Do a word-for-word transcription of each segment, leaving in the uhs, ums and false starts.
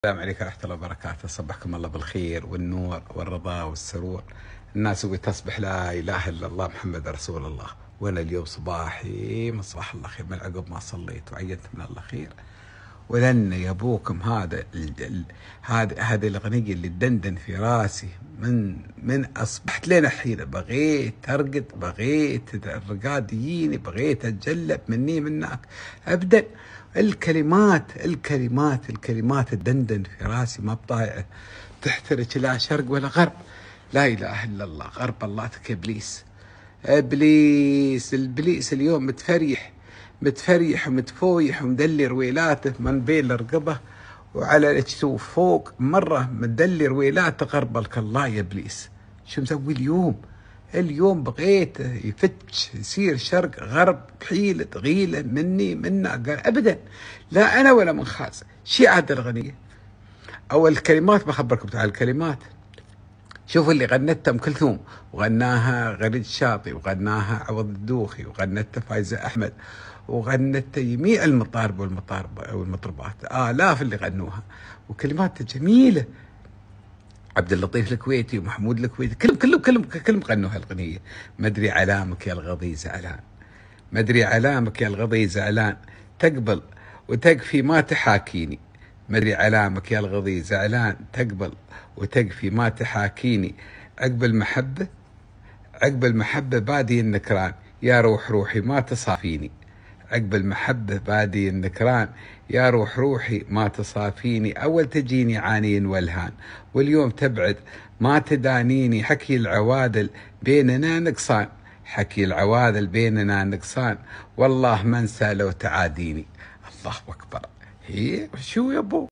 السلام عليكم ورحمة الله وبركاته. صبحكم الله بالخير والنور والرضا والسرور. الناس تقول تصبح لا إله إلا الله محمد رسول الله، وأنا اليوم صباحي من صباح الله خير، من عقب ما صليت وعينت من الله خير. ولن يا أبوكم هذا هذا هذه الأغنية اللي تدندن في راسي من من أصبحت لين الحين. بغيت أرقد، بغيت الرقاد يجيني، بغيت أتجلب مني منك أبدا. الكلمات الكلمات الكلمات تدندن في راسي، ما بطايعة تحترج لا شرق ولا غرب. لا إله إلا الله. غرب اللاتك إبليس إبليس الإبليس اليوم متفريح متفريح ومتفويح ومدلي رويلاته من بين الرقبة وعلى الكتوف فوق مرة، مدلي رويلاته. غربلك الله يا إبليس. شو مسوي اليوم؟ اليوم بغيت يفتش يصير شرق غرب بحيلة غيلة مني منا أبدا. لا أنا ولا من خاص شيء. عاد الأغنية أو الكلمات بخبركم تعال الكلمات. شوفوا اللي غنتها أم كلثوم، وغناها غريد الشاطي، وغناها عوض الدوخي، وغنتها فايزة أحمد، وغنتها جميع المطارب والمطارب والمطربات آلاف اللي غنوها، وكلمات جميلة. عبد اللطيف الكويتي ومحمود الكويتي كلهم كلهم كلهم كلهم غنوا هالأغنية. ما ادري علامك يا الغضي زعلان، ما ادري علامك يا الغضي زعلان، تقبل وتكفي ما تحاكيني. ما ادري علامك يا الغضي زعلان، تقبل وتكفي ما تحاكيني. عقب المحبة عقب المحبة بادي النكران، يا روح روحي ما تصافيني. عقب المحبة بادي النكران، يا روح روحي ما تصافيني. أول تجيني عانين والهان، واليوم تبعد ما تدانيني. حكي العوادل بيننا نقصان، حكي العوادل بيننا نقصان، والله ما انسى لو تعاديني. الله أكبر. هي شو يا أبو؟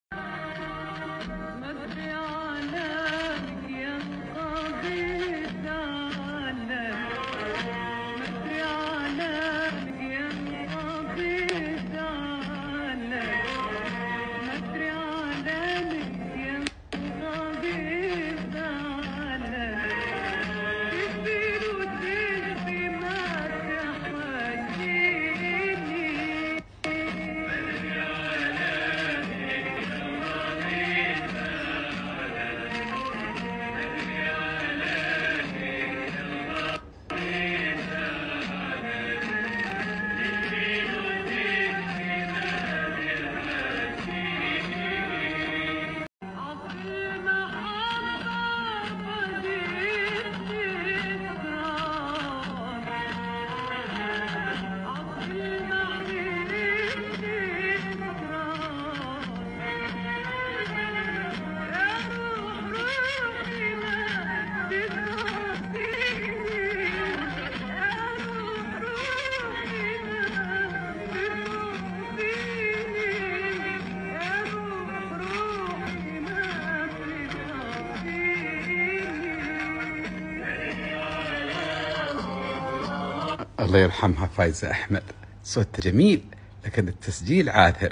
الله يرحمها فايزة أحمد، صوتها جميل لكن التسجيل عاثر.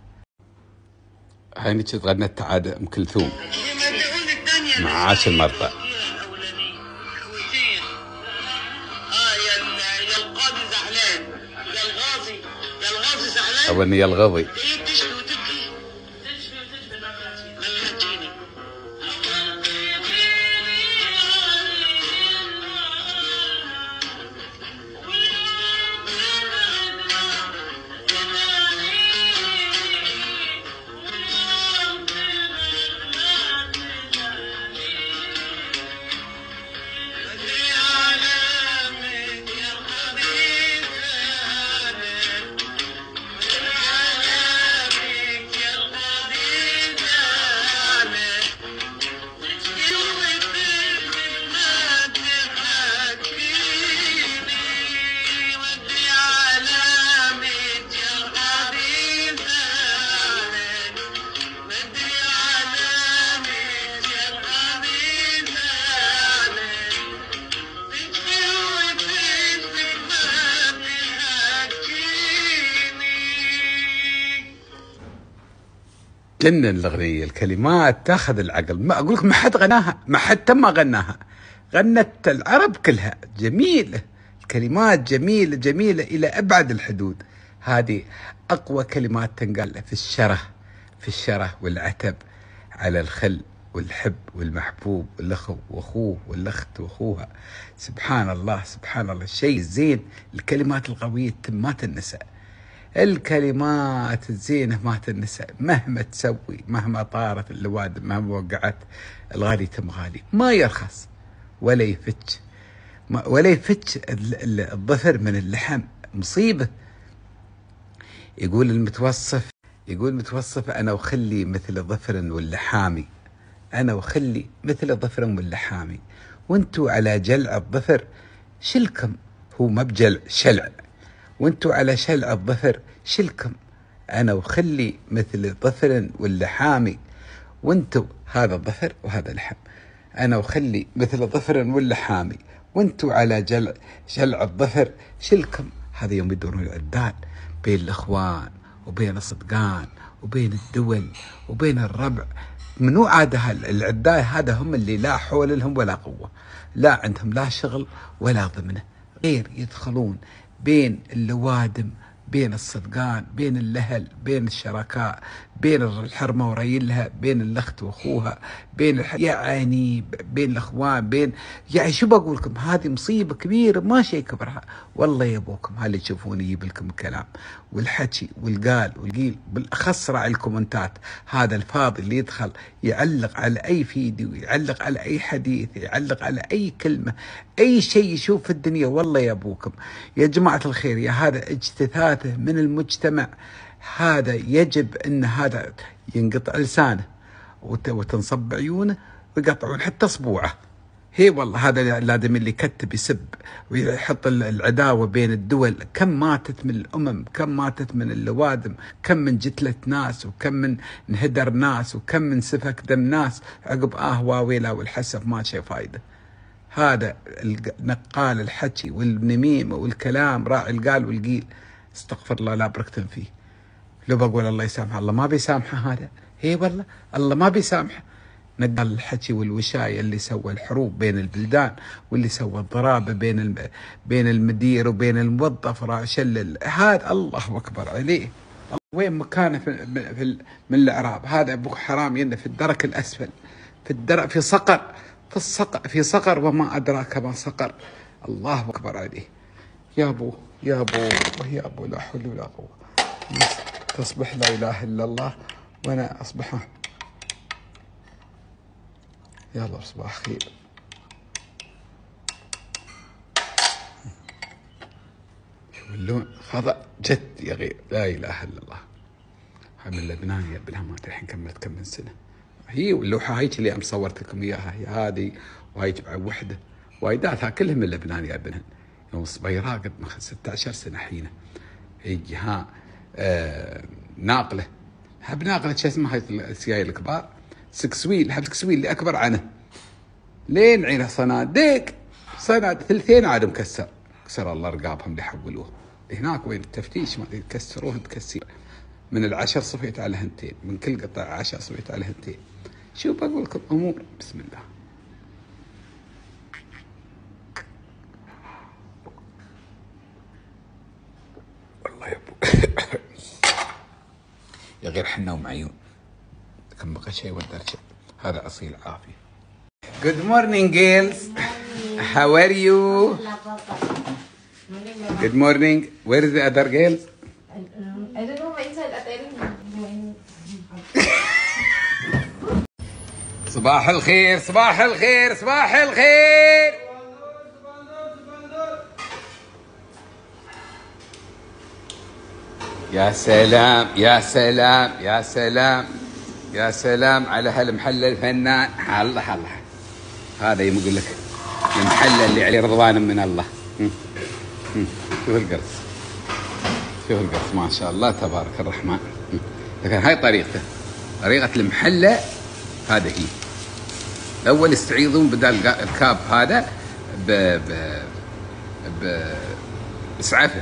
هاي كنت غنت عاد أم كلثوم مع عاش المرضى. أو إني يا الغضي. جنن الأغنية، الكلمات تاخذ العقل. ما أقول لك ما حد غناها، ما حد تم غناها، غنت العرب كلها. جميلة الكلمات، جميلة جميلة إلى أبعد الحدود. هذه أقوى كلمات تنقال في الشره في الشره والعتب. على الخل والحب والمحبوب والأخو وأخوه والأخت وأخوها. سبحان الله سبحان الله. الشيء الزين الكلمات القوية ما تنسى، الكلمات الزينة ما تنسى مهما تسوي، مهما طارت اللوادم، مهما وقعت. الغالي تم غالي، ما يرخص ولا يفتش، ولا يفتش الظفر من اللحم، مصيبة. يقول المتوصف يقول المتوصف أنا وخلي مثل ظفر واللحامي، أنا وخلي مثل ظفر واللحامي، وانتو على جلع الظفر شلكم. هو ما بجلع، شلع. وانتو على شلع الظفر شلكم. أنا وخلي مثل ظفر واللحامي، وانتو هذا الظفر وهذا لحم. أنا وخلي مثل ظفر واللحامي، وانتو على جلع جلع الظفر شلكم. هذا يوم يدورون العدال بين الإخوان وبين الصدقان وبين الدول وبين الربع. منو عاد العداء هذا؟ هم اللي لا حول لهم ولا قوة، لا عندهم لا شغل ولا ضمنه، غير يدخلون بين اللوادم، بين الصدقان، بين الأهل، بين الشركاء، بين الحرمة وريلها، بين الأخت وأخوها، بين الح... يعني بين الأخوان، بين يعني شو بقول لكم، هذه مصيبة كبيرة ما شيء كبرها. والله يا أبوكم هاللي تشوفون يجيب لكم الكلام والحكي والقال والقيل، بالأخص راعي الكومنتات، هذا الفاضي اللي يدخل يعلق على أي فيديو، يعلق على أي حديث، يعلق على أي كلمة، أي شيء يشوف في الدنيا. والله يا أبوكم يا جماعة الخير، يا هذا اجتثاثه من المجتمع. هذا يجب أن هذا ينقطع لسانه وتنصب عيونه ويقطعون حتى أصبوعه. هي والله هذا لازم اللي يكتب يسب ويحط العداوة بين الدول. كم ماتت من الأمم، كم ماتت من اللوادم، كم من جتلة ناس، وكم من انهدر ناس، وكم من سفك دم ناس عقب آه واويلا والحسف ما شيء فايدة. هذا نقال الحكي والنميمة والكلام، راعي القال والقيل. استغفر الله لا بركة فيه. لو بقول الله يسامحه، الله ما بيسامحه هذا. هي والله الله ما بيسامحه. نقال الحكي والوشاية اللي سوى الحروب بين البلدان، واللي سوى الضرابة بين الم... بين المدير وبين الموظف، راشل هذا الله أكبر عليه. وين مكانه في, في من الإعراب؟ هذا أبو حرام ينه في الدرك الأسفل، في الدرك في صقر، في الصقر في صقر وما أدراك ما صقر. الله أكبر عليه. يا أبو يا أبو يا أبو لا حول ولا قوة. تصبح لا إله إلا الله وأنا أصبحه. يلا صباح خير. شوف اللون خضع جد يا غير، لا إله إلا الله. هاي من لبنان يا بالهمات، الحين كملت كم من سنة. هي واللوحة هاي اللي أم صورت لكم إياها، هي هذه وهاي وحدة وايداتها كلهم من لبنان يا ابنهن. يوم صبيرة قد ما ستة عشر سنة حينه. هي ها آه ناقلة، هب ناقلة شو اسمها هاي السيايل الكبار، سكسويل، هب سكسويل اللي أكبر عنه، لين عينه صناديق، صناد ثلثين عاد مكسر، كسر الله رقابهم اللي حولوه. هناك وين التفتيش ما يكسروه تكسير. من العشر صفيت على هنتين، من كل قطع عشر صفيت على هنتين. شو بقول لكم أمور بسم الله. والله يا ابو يا غير حنا ومعيون كم بقى شيء ودرجة. هذا أصيل عافية. Good morning girls. How are you? Good morning. Where is the other girls? I don't know inside at any. صباح الخير صباح الخير صباح الخير. يا سلام يا سلام يا سلام يا سلام على هالمحلى الفنان. الله الله هذا يقول لك المحلى اللي عليه رضوان من الله. شوف القرص شوف القرص ما شاء الله تبارك الرحمن. لكن هاي طريقته، طريقة المحلى هذا هي. الأول يستعيضون بدل الكاب هذا ب ب ب بسعفه.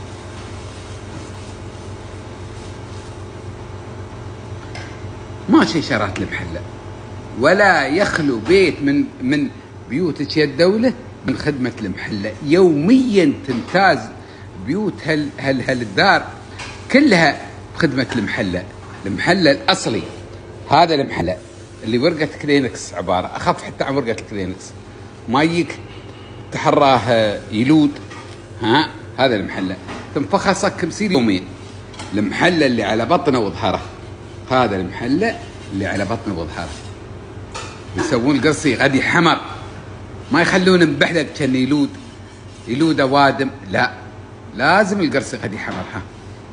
ما شي شرات المحلى، ولا يخلو بيت من من بيوت يا الدولة من خدمة المحلى. يوميا تمتاز بيوت هال هال هالدار كلها بخدمة المحلى. المحلى الأصلي هذا المحلى اللي ورقه كلينكس عباره اخف حتى عن ورقه الكلينكس، ما يجيك تحراه يلود، ها هذا المحلى تنفخه صك بصير يومين. المحلى اللي على بطنه وظهره، هذا المحلى اللي على بطنه وظهره يسوون القرصي غدي حمر، ما يخلونه مبحلق كان يلود يلود اوادم، لا لازم القرصي غدي حمر. ها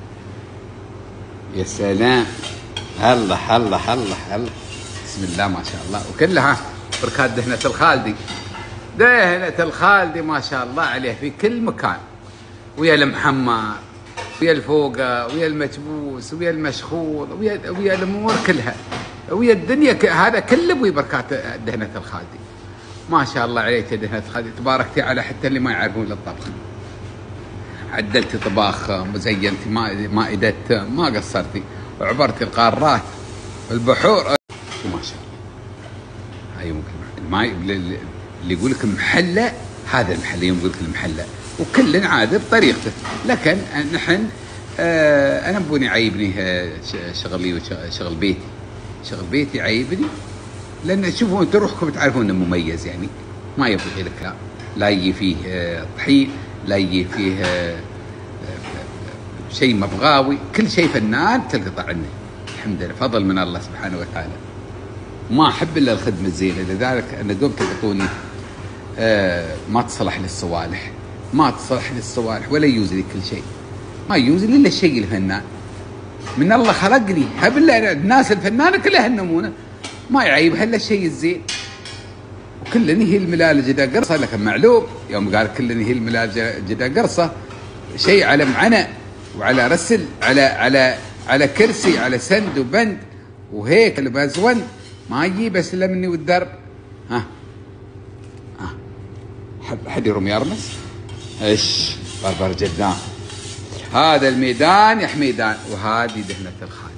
يا سلام، الله الله الله الله، بسم الله ما شاء الله. وكلها بركات دهنة الخالدي، دهنة الخالدي ما شاء الله عليه في كل مكان، ويا المحمر ويا الفوقه ويا المكبوس ويا المشخوض ويا ويا الامور كلها ويا الدنيا ك... هذا كله ابوي بركات دهنة الخالدي. ما شاء الله عليك يا دهنة الخالدي، تباركتي على حتى اللي ما يعرفون الطبخ. عدلتي طباخ، مزينتي مائدة، ما قصرتي، وعبرتي القارات البحور ما شاء الله. هاي ممكن ما اللي يقول لك محلى، هذا المحلى يوم يقول لك المحلى، وكل عاد بطريقته. لكن نحن آه انا بوني عيبني شغلي وشغل بيتي، شغل بيتي عيبني، لان تشوفون انتم روحكم تعرفون انه مميز، يعني ما يبغي لك لا لا يجي فيه آه طحين، لا يجي فيه آه آه شيء مبغاوي، كل شيء فنان تلقط عنه الحمد لله، فضل من الله سبحانه وتعالى. ما احب الا الخدمه الزينه، لذلك انا دوم تلقطوني آه ما تصلح للصوالح، ما تصلح للصوالح ولا يجوز لي كل شيء، ما يجوز لي الا الشيء الفنان. من الله خلقني هب الله، الناس الفنانه كلها النمونه، ما يعيبها الا الشيء الزين. وكل هي الملال جدا قرصه، لكن معلوم يوم قال كل هي الملال جدا قرصه، شيء على معنى وعلى رسل، على على على كرسي، على سند وبند وهيك البازون، ما يجي بس الا مني والدرب. ها ها حد يرمي يرمس ايش بربر جدان. هذا الميدان يا حميدان، وهذه دهنة الخال.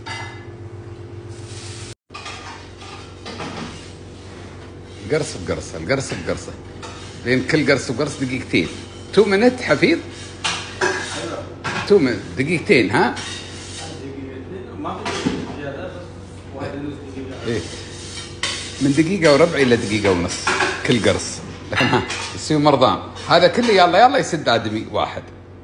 قرص بقرصه، القرص بقرصه، بين كل قرص وقرص دقيقتين. تو منت حفيظ؟ تو من دقيقتين. ها؟ ايه من دقيقة وربع إلى دقيقة ونص كل قرص، لكن ها يصير مرضان. هذا كله يلا يلا يسد آدمي واحد.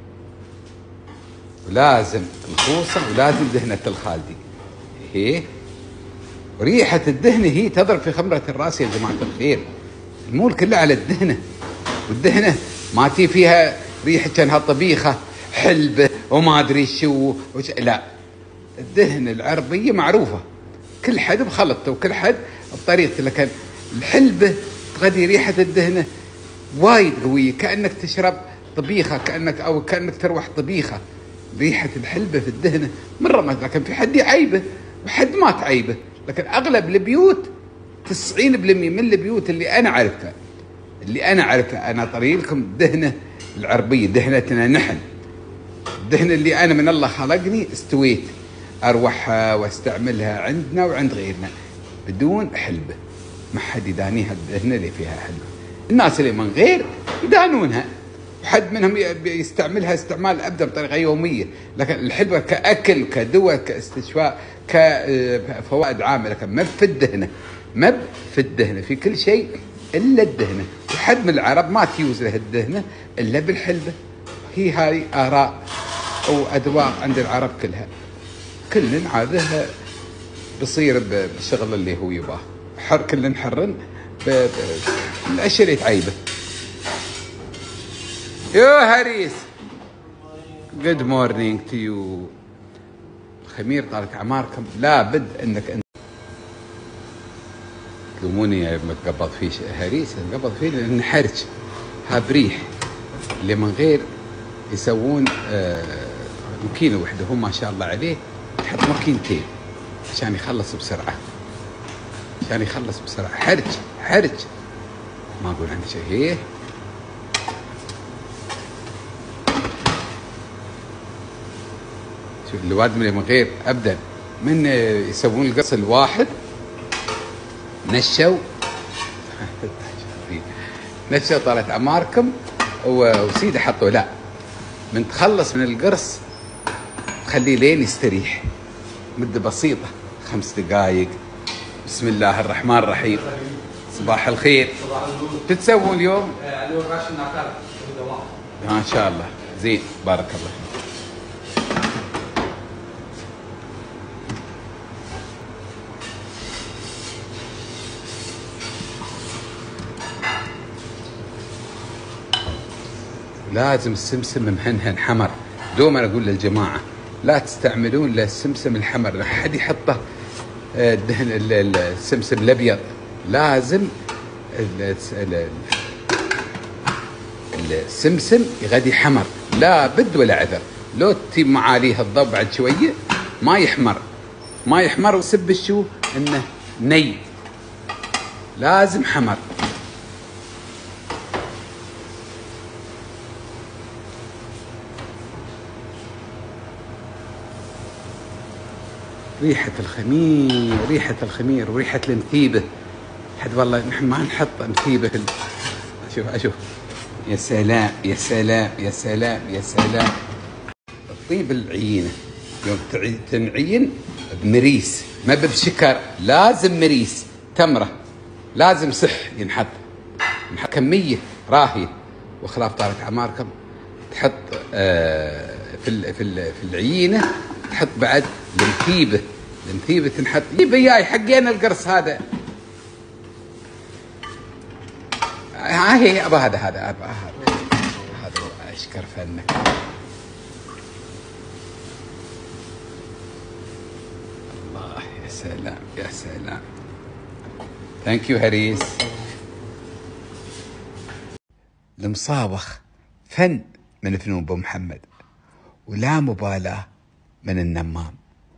ولازم الخوصة ولازم دهنة الخالدي. هي وريحة الدهنة هي تضرب في خمرة الراس يا جماعة الخير. المول كله على الدهنة، والدهنة ما تي فيها ريحة كانها طبيخة حلبة وما أدري شو وش، لا، الدهنة العربية معروفة، كل حد بخلطته وكل حد بطريقته. لكن الحلبة تغدي ريحة الدهنة وايد قوية، كأنك تشرب طبيخة، كأنك أو كأنك تروح طبيخة. ريحة الحلبة في الدهنة مرة ما، لكن في حد يعيبه وحد ما تعيبه. لكن أغلب البيوت تسعين بالمئة من البيوت اللي أنا عرفتها، اللي أنا عرفتها أنا طريق لكم الدهنة العربية، دهنتنا نحن، الدهنة اللي أنا من الله خلقني استويت أروحها واستعملها عندنا وعند غيرنا بدون حلبة. ما حد يدانيها الدهنة اللي فيها حلبة. الناس اللي من غير يدانونها، وحد منهم يستعملها استعمال أبدا بطريقة يومية. لكن الحلبة كأكل كدواء كاستشفاء كفوائد عامة، لكن ما في الدهنة، ما في الدهنة في كل شيء إلا الدهنة. وحد من العرب ما تيوز له الدهنة إلا بالحلبة. هي هاي آراء وأذواق عند العرب كلها، كل عاده بصير بالشغل اللي هو يباه، حر كل حرن بالاشياء اللي تعيبه. يو هريس، جود مورنينج تو يو. خمير طالت اعماركم، لابد انك انت تلوموني متقبض فيه هريس، متقبض فيه لان حرج ها بريح. اللي من غير يسوون آه ماكينه وحده، هم ما شاء الله عليه تحط ماكينتين عشان يخلص بسرعه، عشان يخلص بسرعه. حرج حرج، ما اقول عندي شيء. هي شوف الواد من غير ابدا من يسوون القص الواحد نشوا نشوا طالت اعماركم وسيده حطوا، لا، من تخلص من القرص تخليه لين يستريح مده بسيطه، خمس دقائق بسم الله الرحمن الرحيم. صباح الخير. شو تسوون اليوم؟ اليوم راشن ناكل ما شاء الله زين بارك الله. لازم السمسم مهنهن حمر. دوما اقول للجماعه لا تستعملون للسمسم الحمر، لا حد يحطه الدهن السمسم الابيض، لازم السمسم يغدي حمر، لا بد ولا عذر. لو تتيب معاليه الضب بعد شويه ما يحمر، ما يحمر وسب الشو انه ني، لازم حمر. ريحة الخمير، ريحة الخمير وريحة المثيبة. حد والله نحن ما نحط مثيبة في ال... شوف أشوف. يا سلام يا سلام يا سلام يا سلام. الطيب العينة يوم تنعين بمريس ما بشكر، لازم مريس تمرة، لازم صح ينحط كمية راهية. وخلاف طالت عماركم تحط آه في ال في ال في العينة تحط بعد المثيبة، المثيبة تنحط. جيب وياي حقين القرص هذا. ها هي ابا هذا هذا ابا هذا هذا اشكر فنك. الله يا سلام يا سلام. ثانك يو هريس. المصابخ فن من فنون ابو محمد، ولا مبالاة من النمام،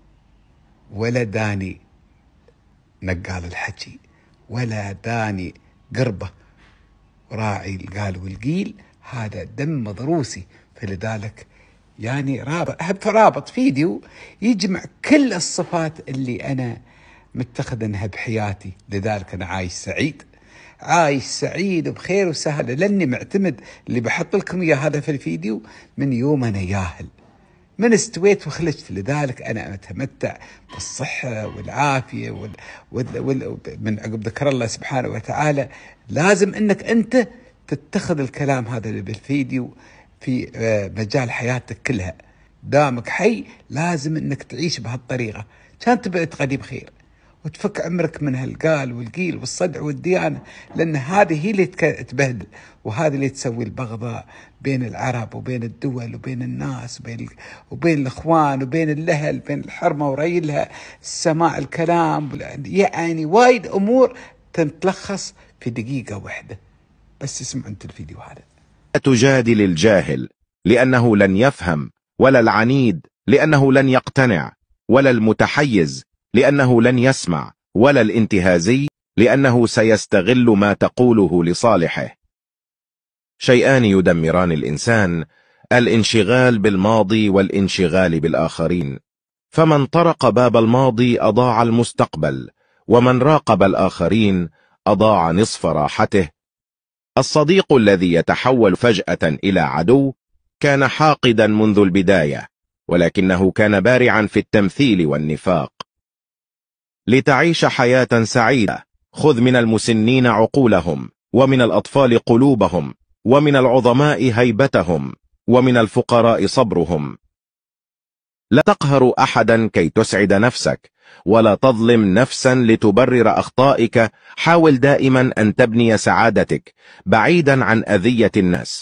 ولا داني نقال الحكي، ولا داني قربه وراعي القال والقيل. هذا دم ضروسي، فلذلك يعني رابط أحب رابط فيديو يجمع كل الصفات اللي أنا متخذنها بحياتي. لذلك أنا عايش سعيد، عايش سعيد وبخير وسهل، لأني معتمد اللي بحط لكم إياه هذا في الفيديو من يوم أنا ياهل، من استويت وخلجت. لذلك أنا أتمتع بالصحة والعافية وال... وال... وال... من عقب ذكر الله سبحانه وتعالى. لازم أنك أنت تتخذ الكلام هذا اللي بالفيديو في مجال حياتك كلها. دامك حي لازم أنك تعيش بهالطريقة، كان تبقى تغدي بخير وتفك عمرك من هالقال والقيل والصدع والديانة، لأن هذه هي اللي تبهدل، وهذه اللي تسوي البغضاء بين العرب وبين الدول وبين الناس وبين, وبين الإخوان وبين الأهل، بين الحرمة وريلها، سماع الكلام، يعني وايد أمور تتلخص في دقيقة واحدة. بس اسمعوا انت الفيديو هذا. تجادل الجاهل لأنه لن يفهم، ولا العنيد لأنه لن يقتنع، ولا المتحيز لأنه لن يسمع، ولا الانتهازي لأنه سيستغل ما تقوله لصالحه. شيئان يدمران الإنسان: الانشغال بالماضي والانشغال بالآخرين. فمن طرق باب الماضي أضاع المستقبل، ومن راقب الآخرين أضاع نصف راحته. الصديق الذي يتحول فجأة إلى عدو كان حاقدا منذ البداية، ولكنه كان بارعا في التمثيل والنفاق. لتعيش حياة سعيدة خذ من المسنين عقولهم، ومن الأطفال قلوبهم، ومن العظماء هيبتهم، ومن الفقراء صبرهم. لا تقهر أحدا كي تسعد نفسك، ولا تظلم نفسا لتبرر أخطائك. حاول دائما أن تبني سعادتك بعيدا عن أذية الناس.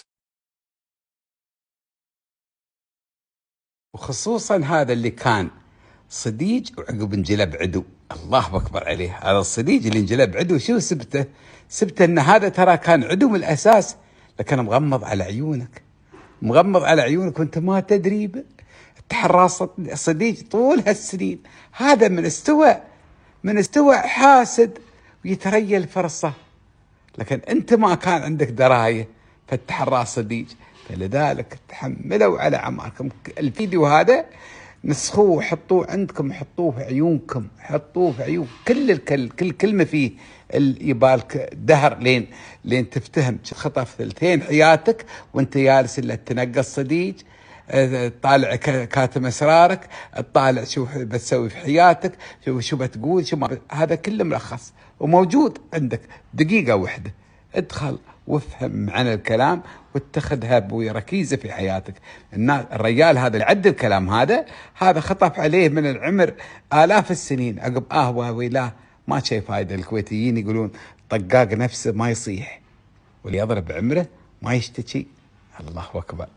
وخصوصا هذا اللي كان صديق وعقب انجلب عدو. الله أكبر عليه. هذا الصديق اللي انجلب عدو شو سبته؟ سبته ان هذا ترى كان عدو من الأساس، لكن مغمض على عيونك، مغمض على عيونك وانت ما تدري. تحرص صديق طول هالسنين، هذا من استوى من استوى حاسد ويتريل فرصة، لكن انت ما كان عندك دراية فتحرص صديق. فلذلك تحملوا على عماركم. الفيديو هذا نسخوه حطوه عندكم، حطوه في عيونكم، حطوه في عيون كل الكل كل كلمة فيه يبالك دهر لين لين تفتهم. خطف ثلثين حياتك وانت جالس الا تنقص صديق. تطالع كاتم اسرارك، تطالع شو بتسوي في حياتك، شو شو بتقول، شو ما هذا كله ملخص وموجود عندك دقيقة واحدة. ادخل وافهم معنى الكلام واتخذها بركيزة في حياتك. الرجال هذا اللي عد الكلام هذا هذا خطف عليه من العمر آلاف السنين عقب قهوة ولا ما شيء فايدة. الكويتيين يقولون طقاق نفسه ما يصيح واللي يضرب عمره ما يشتكي. الله أكبر.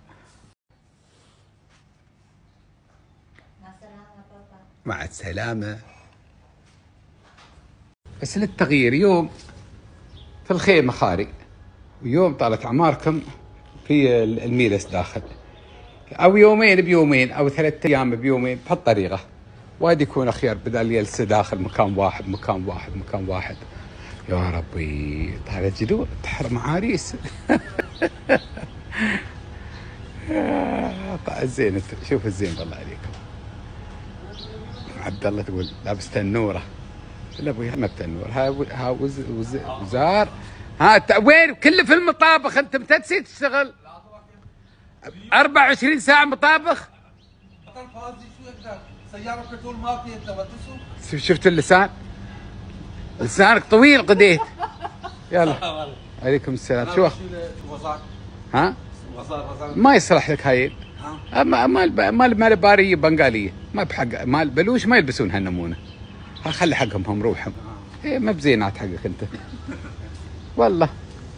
مع السلامة. بس للتغيير يوم في الخيمة خاري ويوم طالت أعماركم في الميلس داخل، أو يومين بيومين أو ثلاثة أيام بيومين بهالطريقة، وايد يكون أخير بدل يلسى داخل مكان واحد مكان واحد مكان واحد. يا ربي طالت جدول تحرم عريس. زين شوف الزين بالله عليكم. عبد الله تقول لابس تنوره. لا ابوي ما بتنور، ها ها وز وز وزار. ها وين كله في المطابخ؟ انت متى تسيت تشتغل؟ أربعة وعشرين ساعة مطابخ؟ سيارة بترول ما في انت ما شفت اللسان؟ لسانك طويل قديت. يلا عليكم السلام. شو ها؟ ما يصلح لك هاي. مال مال مال باريه بنغاليه ما بحق مال بلوش ما يلبسون هالنمونه. خلي حقهم هم روحهم. ايه ما بزينات حقك انت والله.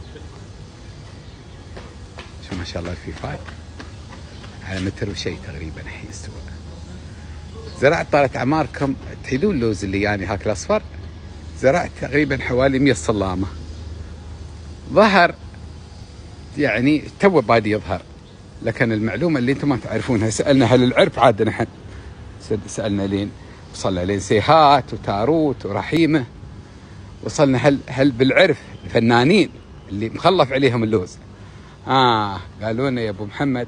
شو ما شاء الله في فاي على متر وشيء تقريبا الحين استوى. زرعت طالت اعماركم تحيدون اللوز اللي يعني هاك الاصفر. زرعت تقريبا حوالي مية صلامه. ظهر يعني تو بادي يظهر، لكن المعلومه اللي انتم ما تعرفونها سالنا هل العرف عاد نحن سالنا لين وصلنا لين سيهات وتاروت ورحيمه. وصلنا هل هل بالعرف الفنانين اللي مخلف عليهم اللوز. اه قالوا لنا يا ابو محمد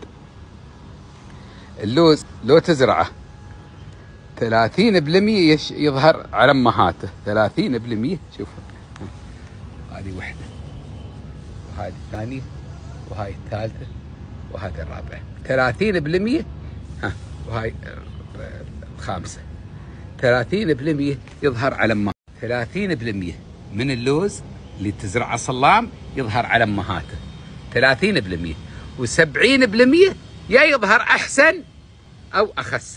اللوز لو تزرعه ثلاثين بالمية يظهر على امهاته. ثلاثين بالمية. شوفوا هذه وحده وهذه الثانيه وهاي الثالثه وهذه الرابعه. ثلاثين بالمية. ها وهاي الخامسه. ثلاثين بالمية يظهر على امهاته. ثلاثين بالمية من اللوز اللي تزرعه صلام يظهر على امهاته. ثلاثين بالمية. وسبعين بالمية يا يظهر احسن او اخس.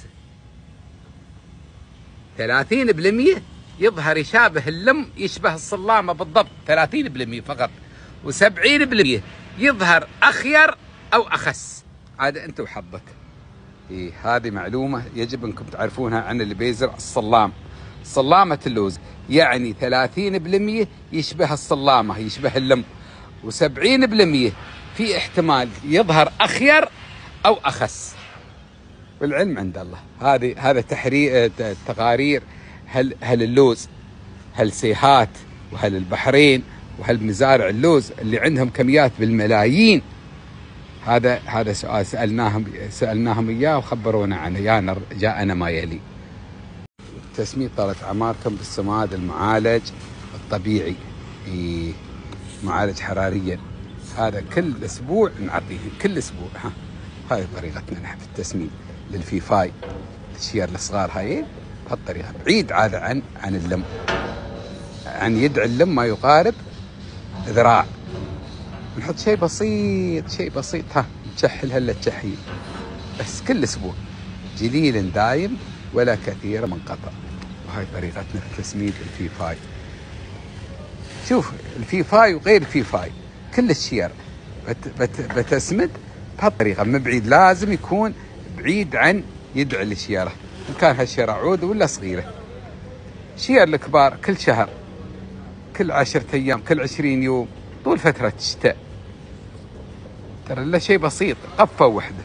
ثلاثين بالمية يظهر يشابه اللم يشبه الصلامه بالضبط. ثلاثين بالمية فقط. وسبعين بالمية يظهر اخير او اخس. عاد انت وحظك. إيه هذه معلومة يجب أنكم تعرفونها عن اللي بيزرع الصلام. صلامة اللوز يعني ثلاثين بالمية يشبه الصلامة يشبه اللم، وسبعين بالمية في احتمال يظهر أخير أو أخس. والعلم عند الله. هذه هذا تحرير تقارير هل هل اللوز هل سيهات وهل البحرين وهل مزارع اللوز اللي عندهم كميات بالملايين. هذا هذا سؤال سألناهم سألناهم إياه وخبرونا عنه. يا جاءنا ما يلي. تسمية طالت أعماركم بالسماد المعالج الطبيعي. إيه معالج حراريا. هذا كل أسبوع نعطيه كل أسبوع. ها هاي طريقتنا نحن في التسميد للفيفاي الشير الصغار. هاي بهالطريقة بعيد عاد عن عن اللم، عن يدع اللم ما يقارب ذراع. نحط شيء بسيط شيء بسيط. ها نشحل هلا تشحيل بس كل اسبوع جليل دايم ولا كثير منقطع. وهاي طريقتنا في تسميد الفيفاي. شوف الفيفاي وغير الفيفاي كل الشير بت بت بتسمد بهالطريقه من بعيد. لازم يكون بعيد عن يدع الشيره ان كان هالشيره عود ولا صغيره. شير الكبار كل شهر كل عشرة ايام كل عشرين يوم طول فتره الشتاء. ترى لا شيء بسيط قفه واحده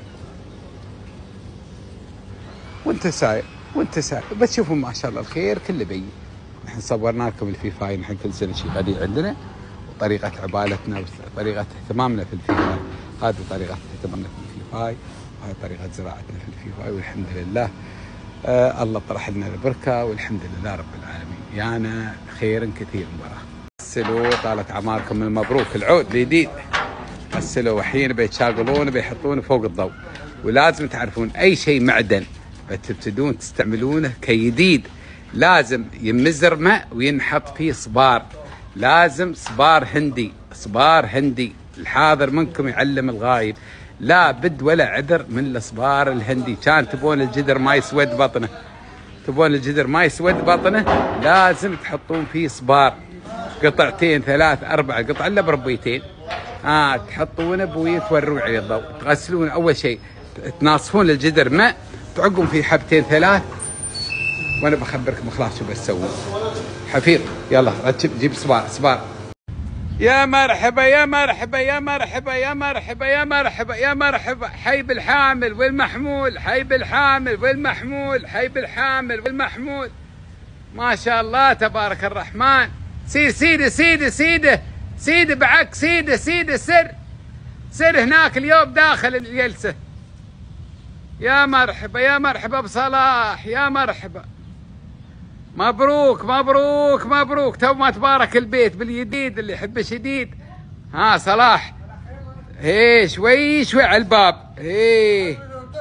وانت ساير وانت ساير بتشوفوا ما شاء الله الخير كله بي. نحن صورنا لكم الفيفاي. نحن كل سنه شيء غادي عندنا وطريقه عبالتنا وطريقه اهتمامنا في الفيفاي. هذه طريقه اهتمامنا في الفيفاي وهذه طريقه زراعتنا في الفيفاي. والحمد لله آه الله طرح لنا البركه والحمد لله رب العالمين. يانا خير كثير مباراه. غسلوا طالت اعماركم من مبروك العود الجديد. غسلوا وحين بيتشاقلون بيحطون فوق الضوء. ولازم تعرفون اي شيء معدن فتبتدون تستعملونه كجديد لازم ينمزر ماء وينحط فيه صبار، لازم صبار هندي، صبار هندي. الحاضر منكم يعلم الغايب، لا بد ولا عذر من الصبار الهندي. كان تبون الجدر ما يسود بطنه، تبون الجدر ما يسود بطنه لازم تحطون فيه صبار، قطعتين ثلاث اربع قطع الا بربيتين، ها آه تحطونه بويه تورون عليه الضوء، تغسلون اول شيء تناصفون الجدر ماء، تعقون فيه حبتين ثلاث، وانا بخبركم خلاص شو بتسوون. حفيظ يلا رتب جيب صبار صبار. يا مرحبا يا مرحبا يا مرحبا يا مرحبا يا مرحبا يا مرحبا، حي بالحامل والمحمول، حي بالحامل والمحمول، حي بالحامل والمحمول. ما شاء الله تبارك الرحمن. سيد سيده سيده سيده سيده بعك سيده سيده سر سر هناك اليوم داخل الجلسه. يا مرحبا يا مرحبا بصلاح، يا مرحبا. مبروك مبروك مبروك، تو ما تبارك البيت بالجديد اللي يحب شديد. ها صلاح ايه شوي شوي على الباب. ايه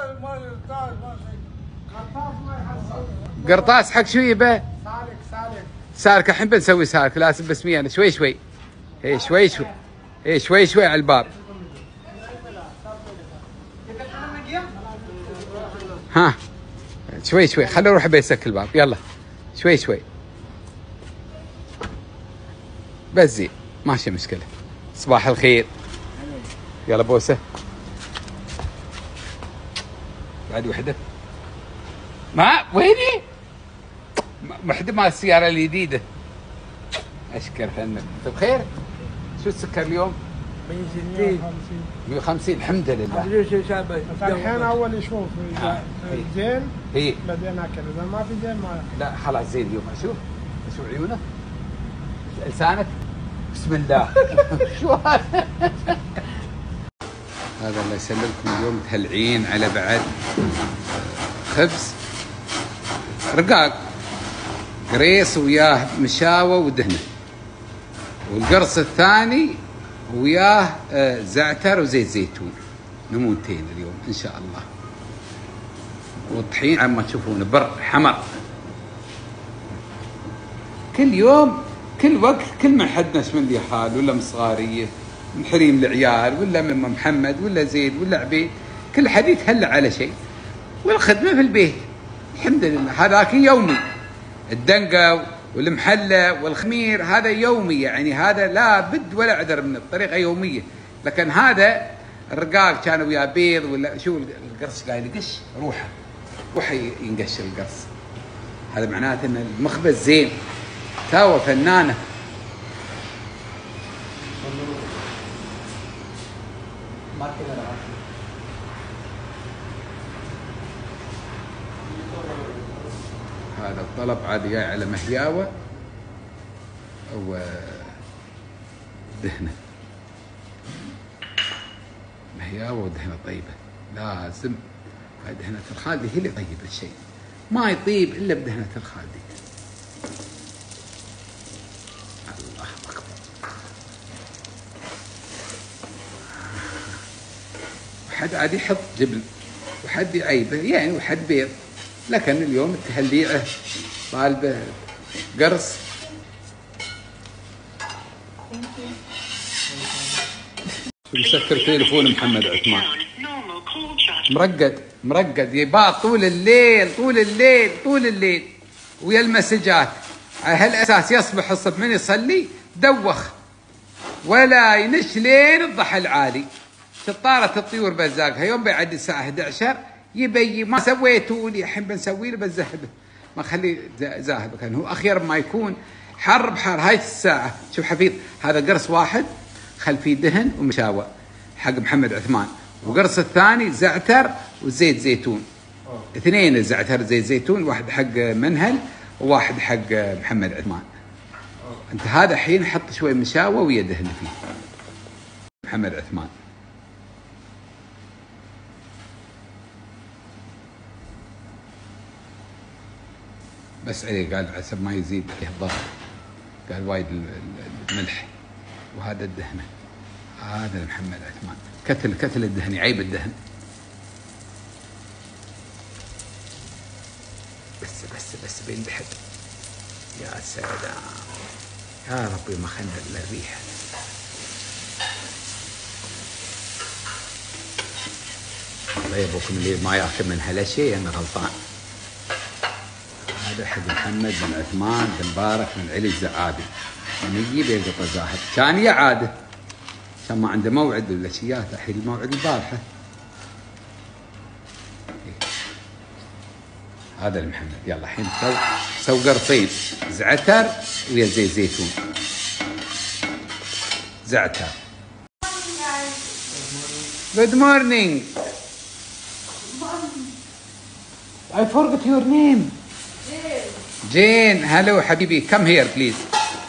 قرطاس حق شو يبه؟ سالك سالك سالك. الحين بنسوي سالك لازم باسمي انا. شوي شوي ايه شوي شوي ايه شوي شوي على الباب. ها شوي شوي خليه يروح بيسك الباب. يلا شوي شوي بس زين ماشي مشكلة. صباح الخير. يلا بوسة بعد وحدة. ما ويني وحدة مال السيارة الجديدة. أشكر فنك. أنت بخير؟ شو السكر اليوم؟ مية وستين مية وخمسين الحمد لله. الحين اول يشوف زين هي بعدين اكل، اذا ما في زين ما لا خلاص زين اليوم. اشوف اشوف عيونه لسانك. بسم الله. شو هذا؟ هذا الله يسلمكم اليوم متهلعين على بعد خبز رقاق قريص وياه مشاوه ودهنه، والقرص الثاني وياه زعتر وزيت زيتون نمونتين اليوم ان شاء الله. والطحين عما تشوفون بر حمر. كل يوم كل وقت كل من حدناش من لي حال ولا مصغاريه من حريم العيال ولا من محمد ولا زيد ولا عبيد، كل حد يتهلع على شيء. والخدمه في البيت الحمد لله. هذاك يومي الدنقه والمحلة والخمير هذا يومي، يعني هذا لا بد ولا عذر من الطريقة يومية. لكن هذا الرقاق كان وياه بيض ولا شو القرص قاعد يقش روحه روحه ينقش القرص. هذا معناته ان المخبز زين. تاوه فنانة. هذا الطلب عاد جاي على مهياوة ودهنة. مهياوة ودهنة طيبة لازم. هاي دهنة الخالدي هي اللي طيب الشيء، ما يطيب إلا بدهنة الخالدي. الله أكبر. وحد عاد يحط جبن وحد يعيبه يعني وحد بيض، لكن اليوم التهليعه طالبه قرص. مسكر تليفون محمد عثمان مرقد مرقد يبات طول الليل طول الليل طول الليل ويا المسجات. على هالاساس يصبح الصبح من يصلي دوخ ولا ينش لين الضحى العالي. شطارة الطيور بزاقها يوم بيعدي الساعة إحدى عشر يبي ما سويتوا لي الحين بنسوي له بزهبه ما خليه زاهبه. كان هو اخير ما يكون حر بحر. هاي الساعه شوف حفيظ هذا قرص واحد خل فيه دهن ومشاوى حق محمد عثمان، وقرص الثاني زعتر وزيت زيتون. اثنين الزعتر زيت زيتون، واحد حق منهل وواحد حق محمد عثمان. انت هذا الحين حط شوي مشاوى ويا دهن فيه محمد عثمان. بس عليه قال حسب ما يزيد عليه الضغط، قال وايد الملح. وهذا الدهنه هذا محمد عثمان كتل كتل الدهن، عيب الدهن. بس بينبحر. يا سلام يا ربي ما خلنا الا الريحه. الله يبوكم اللي ما ياكل من هالشيء انا غلطان. هذا حق محمد بن عثمان بن مبارك بن علي الزعابي. من يجيب يلقطه زاهد كان يا عاده كان ما عنده موعد ولا شيات. الحين الموعد البارحه. هذا المحمد. يلا الحين سو سو قرصين زعتر ويا زيت زيتون. زعتر. Good morning. I forgot your name. جين. هلو حبيبي. come here please.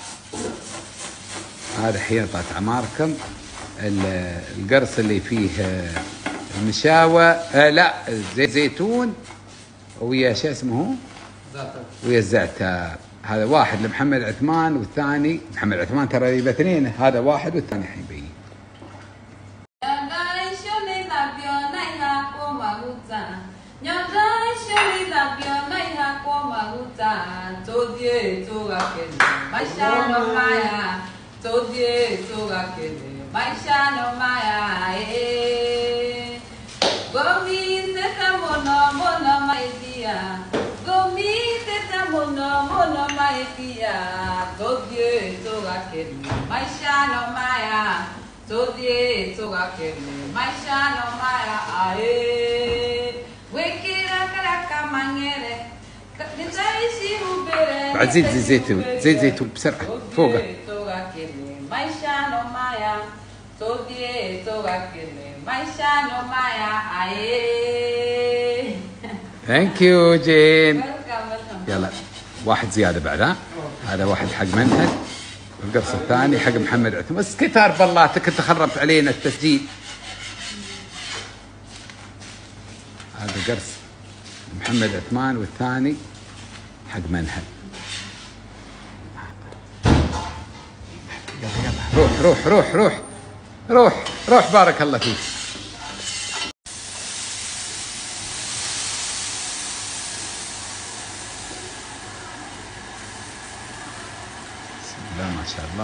هذا حيطة عماركم القرص اللي فيه المشاوى. آه لا زيت زيتون ويا شو اسمه هو؟ زعتر. ويا الزعتر. هذا واحد لمحمد عثمان والثاني محمد عثمان ترى يبقى اثنين. هذا واحد والثاني الحين بيجي. بعد زيت زيت زيتون زيت زيتون بسرعة فوقه. ثانك يو جين. يلا واحد زيادة بعد. ها هذا واحد حق منهج والقرص الثاني حق محمد عثمان. بس كثر بالله كنت خربت علينا التسجيل. هذا قرص محمد عثمان والثاني حق منهج. يلا يلا روح روح روح روح روح روح بارك الله فيك. بسم الله ما شاء الله.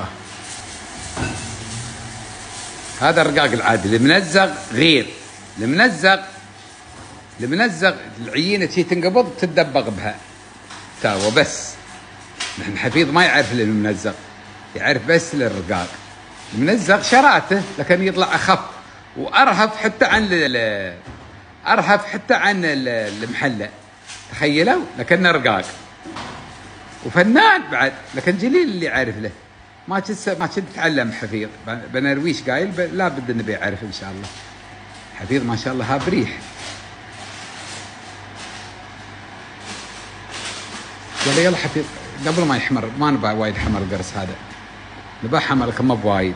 هذا الرقاق العادي. المنزق غير. المنزق المنزق العيينة شي تنقبض تدبغ بها تاوى بس. نحن حفيظ ما يعرف المنزق يعرف بس للرقاق. المنزق شراته لكن يطلع اخف وارهف حتى عن ارهف حتى عن المحلى. تخيلوا لكنه رقاق وفنان بعد لكن جليل اللي يعرف له. ما كنت ما كنت اتعلم حفيظ بنرويش قايل لا بد انه بيعرف ان شاء الله. حفيظ ما شاء الله ها بريح. يلا يلا حفيظ قبل ما يحمر. ما نبغى وايد حمر القرص هذا. نبغى حمر لكن ما بوايد.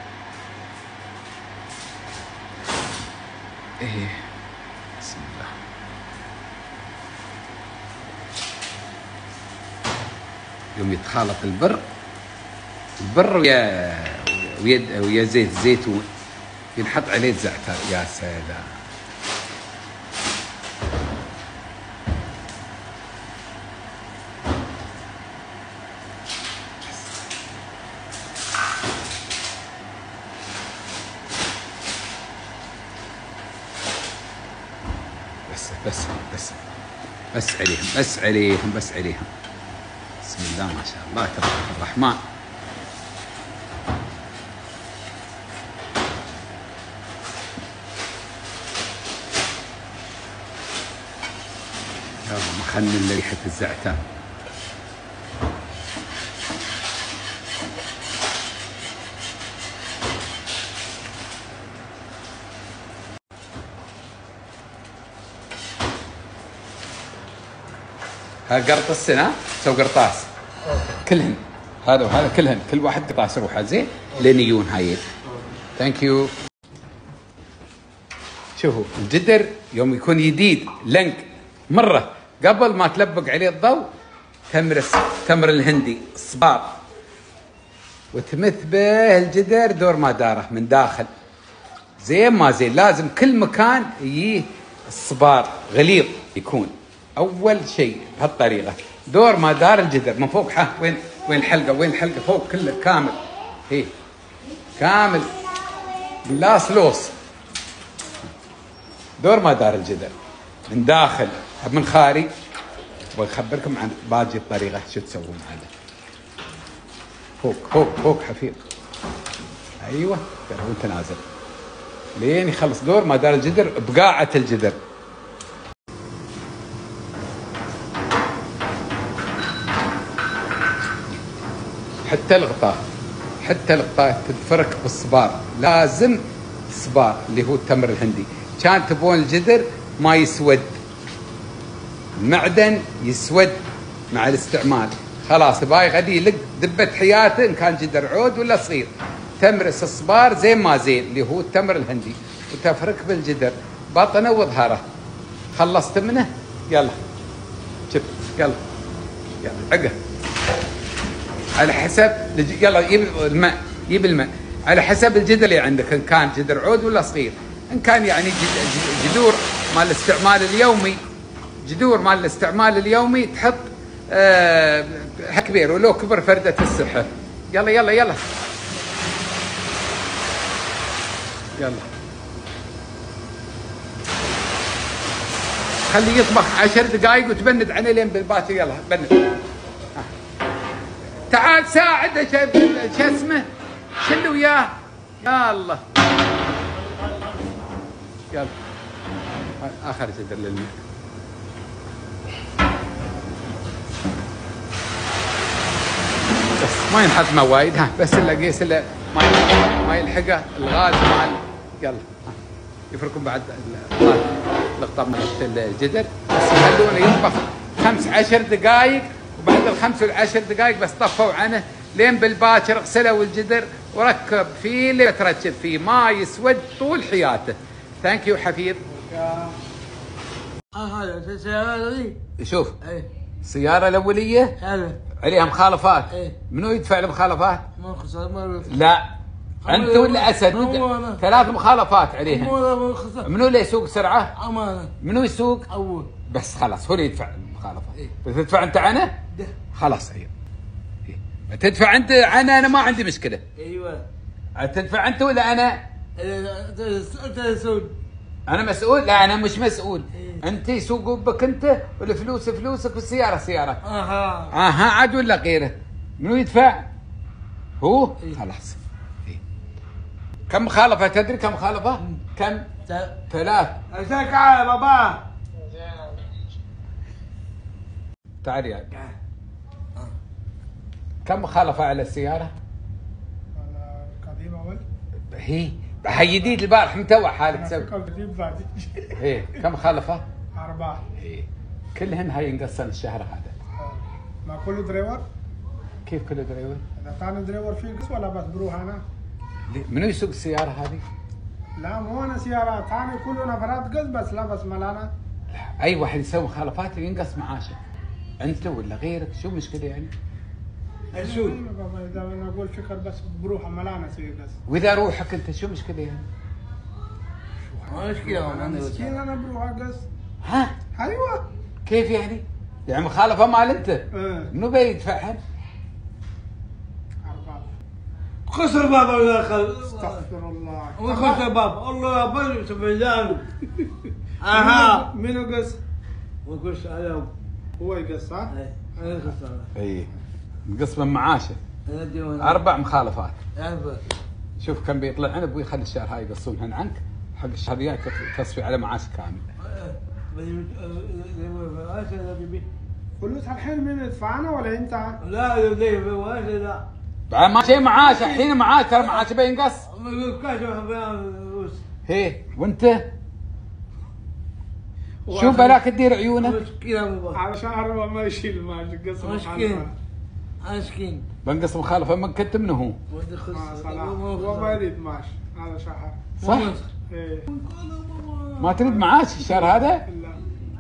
ايه بسم الله. يوم يتخالط البر البر ويا ويا ويا زيت زيتون ينحط عليه الزعتر. يا سلام. بس بس بس بس عليهم بس عليهم بس عليهم. بسم الله ما شاء الله تبارك الرحمن. يا مخنن ريحة الزعتر. ها قرطس هنا سو قرطاس كلهن. هذا وهذا كلهن كل واحد قطاس روحه زين لين يجون هايين. ثانك يو. شوفوا الجدر يوم يكون جديد لنك مره قبل ما تلبق عليه الضوء تمر تمر الهندي الصبار وتمث به الجدر دور ما داره من داخل زين ما زين. لازم كل مكان يجيه الصبار غليظ يكون اول شيء بهالطريقه. دور ما دار الجدر من فوق. ها وين وين الحلقه؟ وين الحلقه؟ فوق كله كامل. هي كامل لاس لوس. دور ما دار الجدر من داخل من خارج. وأخبركم عن باقي الطريقة شو تسوون هذا. فوق فوق فوق حفيظ. أيوة ترى وأنت نازل لين يخلص دور ما دار الجدر بقاعة الجدر. حتى الغطاء حتى الغطاء تتفرك بالصبار، لازم صبار اللي هو التمر الهندي. كان تبون الجدر ما يسود، المعدن يسود مع الاستعمال. خلاص تباي غدي يلق دبة حياته ان كان جدر عود ولا صغير. تمرس الصبار زين ما زين اللي هو التمر الهندي، وتفرك بالجدر بطنه وظهره. خلصت منه يلا شوف يلا يلا عقه على حسب. يلا جيب الماء جيب الماء على حسب الجدر اللي عندك، ان كان جدر عود ولا صغير. ان كان يعني جذور مال الاستعمال اليومي، جذور مال الاستعمال اليومي تحط آه كبير، ولو كبر فردة السحة. يلا يلا يلا يلا خليه يطبخ عشر دقائق وتبند عليه لين بالباكر. يلا بند. تعال ساعده. شو اسمه شلوا وياه. يلا يلا اخر جدر للماء. بس ما ينحط ماء وايد. ها بس الا قيس الا ما ما يلحقه الغاز مال. يلا يفركم بعد القطع مال الجدر. بس يخلونه يطبخ خمس عشر دقائق، وبعد الخمس والعشر دقائق بس طفوا عنه لين بالباكر غسلوا الجدر وركب فيه اللي تركب فيه ما يسود طول حياته. ثانك يو حفيظ. هذا السيارة ذي شوف السيارة الأولية عليها مخالفات. منو يدفع المخالفات؟ لا أنت ولا أسد؟ ثلاث مخالفات عليها. منو اللي يسوق سرعة؟ أمانة. منو يسوق؟ أول. بس خلاص هو اللي يدفع المخالفات. بس تدفع أنت عنه؟ خلاص أيوه. تدفع أنت عنه أنا ما عندي مشكلة. أيوه. تدفع أنت ولا أنا؟ أنت مسؤول. أنا مسؤول؟ لا أنا مش مسؤول. إيه؟ أنت يسوقوا بك أنت، والفلوس فلوسك، والسيارة سيارة. أها. أها عاد ولا غيره؟ منو يدفع؟ هو؟ إيه؟ خلاص. إيه؟ كم مخالفة تدري كم مخالفة؟ كم؟ ثلاث. ازيك يا بابا؟ تعال يا كم مخالفة على السيارة؟ القديمة أول؟ هي هي جديد البارح متوع حالك تسوي. قديم بعد. ايه كم مخالفة؟ أربعة. ايه كلهن هاي ينقصن الشهر هذا. ما كله دريور؟ كيف كله دريور؟ إذا كان دريور فيه قص ولا بس بروح أنا؟ منو يسوق السيارة هذه؟ لا مو أنا سيارة ثاني كله نفرات قص بس لا بس ملانا. لا أي واحد يسوي مخالفات ينقص معاشه. أنت ولا غيرك شو مشكلة يعني؟ شو؟ إذا أنا أقول فكر بس بروح ملانا أسوي قص. وإذا روحك أنت شو مشكلة يعني؟ ما مشكلة أنا مسكين أنا بروح قص. ها؟ أيوه. كيف يعني؟ يعني مخالفة مال أنت؟ إيه. منو بيدفعها؟ أربعة. خسر بابا ولا خل استغفر الله. وخسر بابا الله بل سبحانه. اها منو قص؟ وقص عليهم. هو يقص صح؟ اي انا خسر. اي نقص من معاشه. انا ديوان اربع مخالفات. اربع. شوف كم بيطلع عنب ويخلي الشهر هاي يقصونهن عنك، حق الشهر الجاي تصفي على معاش كامل. فلوس الحين مين يدفعنا ولا انت؟ لا يدي فواش لا. بعد ما شيء معاش الحين معاش ترى معاش بينقص. هي وانت شو بلاك تدير عيونه؟ مسكين على شهر ما يشيل معاش قص مسكين مسكين بنقص مخالفه من كنت منه هو. هو ما يريد معاش هذا شهر. صح؟ ايه. ما تريد معاش الشهر هذا؟ لا.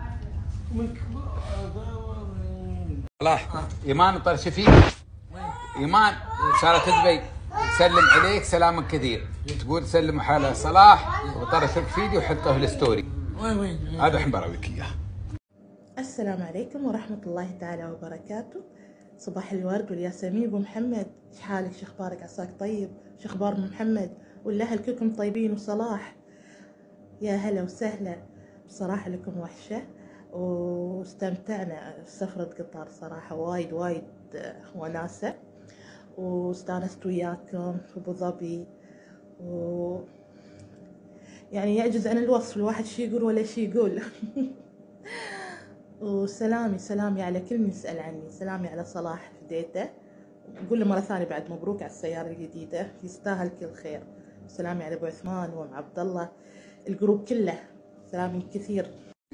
صلاح ايمان طرشفي ايمان صارت دبي تسلم عليك سلام كثير، تقول سلموا حالة صلاح وطرشك فيديو وحطه في الستوري. وين وين هذا الحين براويك اياه. السلام عليكم ورحمة الله تعالى وبركاته. صباح الورد والياسمين ابو محمد، شحالك شخبارك؟ عساك طيب؟ شخبار محمد والاهل كلكم طيبين وصلاح؟ يا هلا وسهلا. بصراحة لكم وحشة واستمتعنا بسفرة قطار صراحة، وايد وايد وناسة، واستانست وياكم في ابو ظبي، و يعني يعجز عن الوصف الواحد شي يقول ولا شي يقول. وسلامي سلامي على كل من يسأل عني، سلامي على صلاح فديته، نقول له مرة ثانية بعد مبروك على السيارة الجديدة، يستاهل كل خير. سلامي على ابو عثمان وام عبد الله، الجروب كله سلامي كثير.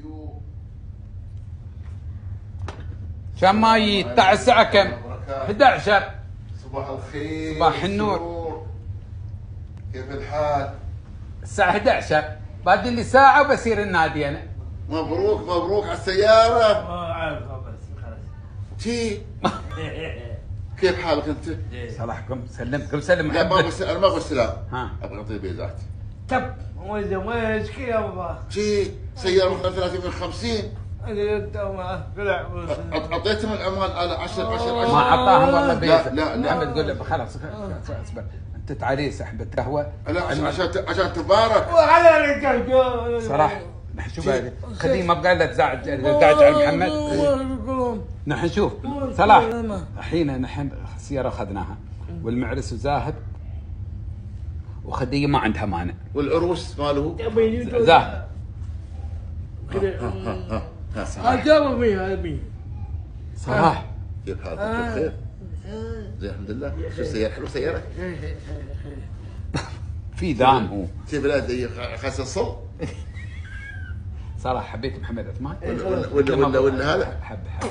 كم ماي تاع الساعة كم؟ احد عشر. صباح الخير. صباح النور. كيف الحال؟ الساعة احد عشر، باقي لي ساعة وبصير النادي أنا. مبروك مبروك على السيارة. ما اعرف بس خلاص. تي كيف حالك أنت؟ صلاحكم سلمتكم سلم لا ما محمد. بس أنا ما أبغى السلام. ها. أبغى أعطيه بيزات. تب وين وين كي يا بابا؟ تي سيارة ثلاثين من خمسين. اللي انت معه قلع أعطيتهم الأمان على عشر عشر عشر. ما عطاهم والله بيت. لا لا لا. محمد قول له خلاص اصبر، انت تعالي سحبة قهوة. لا عشان عشان عشان تبارك. وعلى الرجال صراحة نحن شوف خليه ما بقى له تزعج تزعج على محمد. نحن نشوف صلاح الحين نحن سيارة أخذناها والمعرس وزاهد وخدية ما عندها مانع. والعروس ماله؟ زاهد اجاوب فيها ابي صلاح كيف حالك؟ بخير؟ زين الحمد لله. شو السيارة حلوة سيارة؟ في دام هو في بلاد خاصة الصل؟ صراحة حبيت محمد عثمان ولا ولا ولا ولا هذا؟ حب حب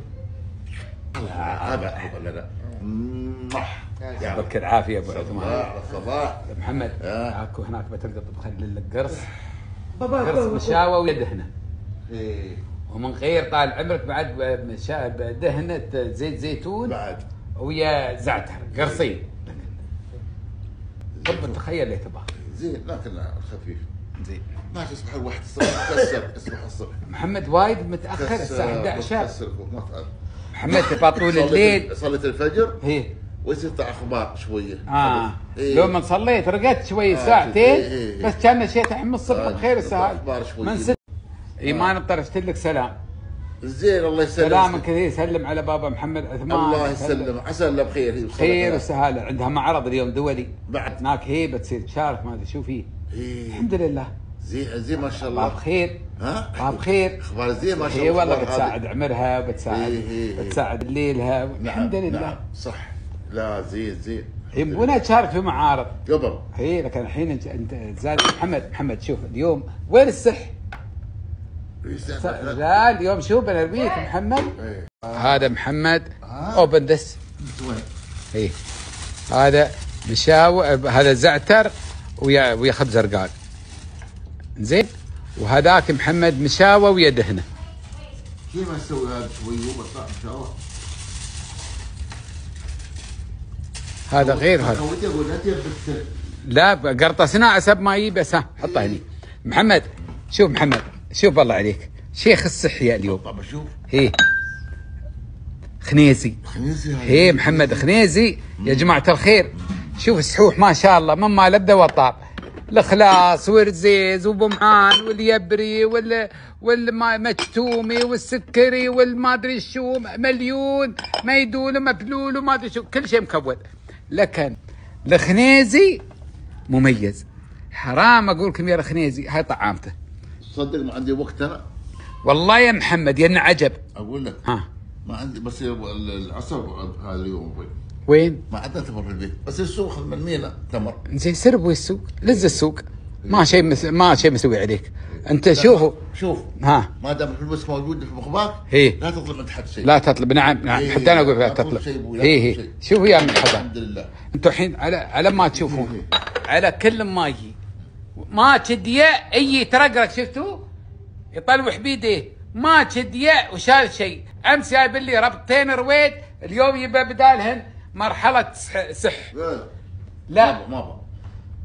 هذا ولا لا؟ يعطيك العافية ابو عثمان. صباح صباح محمد آه. اكو هناك بتلقط بخلي لك قرص بابا قرص مشاوى ودهنه، إيه. ومن غير طال عمرك بعد مشا دهنة زيت زيتون بعد ويا زعتر قرصين. طب تخيل ليه تبغى زين لكن خفيف زين. ما تصبح الواحد الصبح تكسر تصبح الصبح محمد وايد متاخر الساعه احد عشر. تكسر ما تعرف. محمد تبغى طول الليل. صليت الفجر هي ويصير اخبار شويه. اه إيه. لو ما صليت رقدت شوي آه ساعتين. إيه إيه. بس كان شيء عم الصبح آه بخير الساعه اخبار شويه من ست ايمان طرشت لك سلام. زين الله يسلمك. سلام كثير، سلم على بابا محمد عثمان. الله يسلم عسى الله بخير. هي خير وسهاله، عندها معرض اليوم دولي بعد هناك، هي بتصير تشارك ما ادري شو فيه. إيه. الحمد لله زين زين ما شاء الله الله. بخير. ها الله بخير. اخبار زين ما شاء الله. هي والله أخبار بتساعد هذه. عمرها وبتساعد إيه إيه إيه. بتساعد ليلها. نعم الحمد لله. نعم صح. لا زين زين. يبغونها تشارك في معارض. قبل هي لكن الحين انت انت زاد محمد محمد شوف اليوم وين الصح؟ لا اليوم شوف بنرميك محمد. إيه. هذا محمد اوبن ذس. وين؟ ايه هذا مشاوي، هذا زعتر ويا ويا خبز رقاق زين، وهذاك محمد مشاوى ويا دهنه. كيف ما تسوي هذا شوي وبس ان شاء الله. هذا غير هذا. ودي اقول لا تيبس. لا قرطسناه حسب ما يجي بس. ها حطه هني محمد. شوف محمد شوف الله عليك شيخ الصحية اليوم. طب اشوف. هي خنيزي. خنيزي هي محمد خنيزي يا جماعة الخير. شوف السحوح ما شاء الله مما لبده وطاب، الخلاص والرزيز وبمعان واليبري وال والمجتومي والسكري والما ادري شو مليون ميدون ومبلول وما ادري شو كل شيء مكون. لكن الخنيزي مميز، حرام اقول لكم يا الخنيزي هاي طعامته. صدق ما عندي وقت انا والله يا محمد يا عجب. اقول لك ها ما عندي بس العصر هذا اليوم ابوي وين؟ ما عندنا تمر في البيت بس السوق من مينا تمر. زين سر ابوي السوق، لز السوق ما شيء مس... ما شيء مسوي عليك انت. شوفوا شوف ها ما دام الفلوس موجوده في مخباك هي لا تطلب من حد شيء. لا تطلب. نعم نعم إيه حتى انا اقول لا لا تطلب تطلب. شيء أبوي، لا هي تطلب هي شيء. شوفوا يا من حضر الحمد لله. انتوا الحين على على ما تشوفون على كل ما يجي ما تشديه اي ترقرق شفتوا يطلوح بيده ما تشديه وشال شيء. امس جايب لي ربطتين رويد، اليوم يبقى بدالهن مرحله سح, سح. لا لا ما ابغى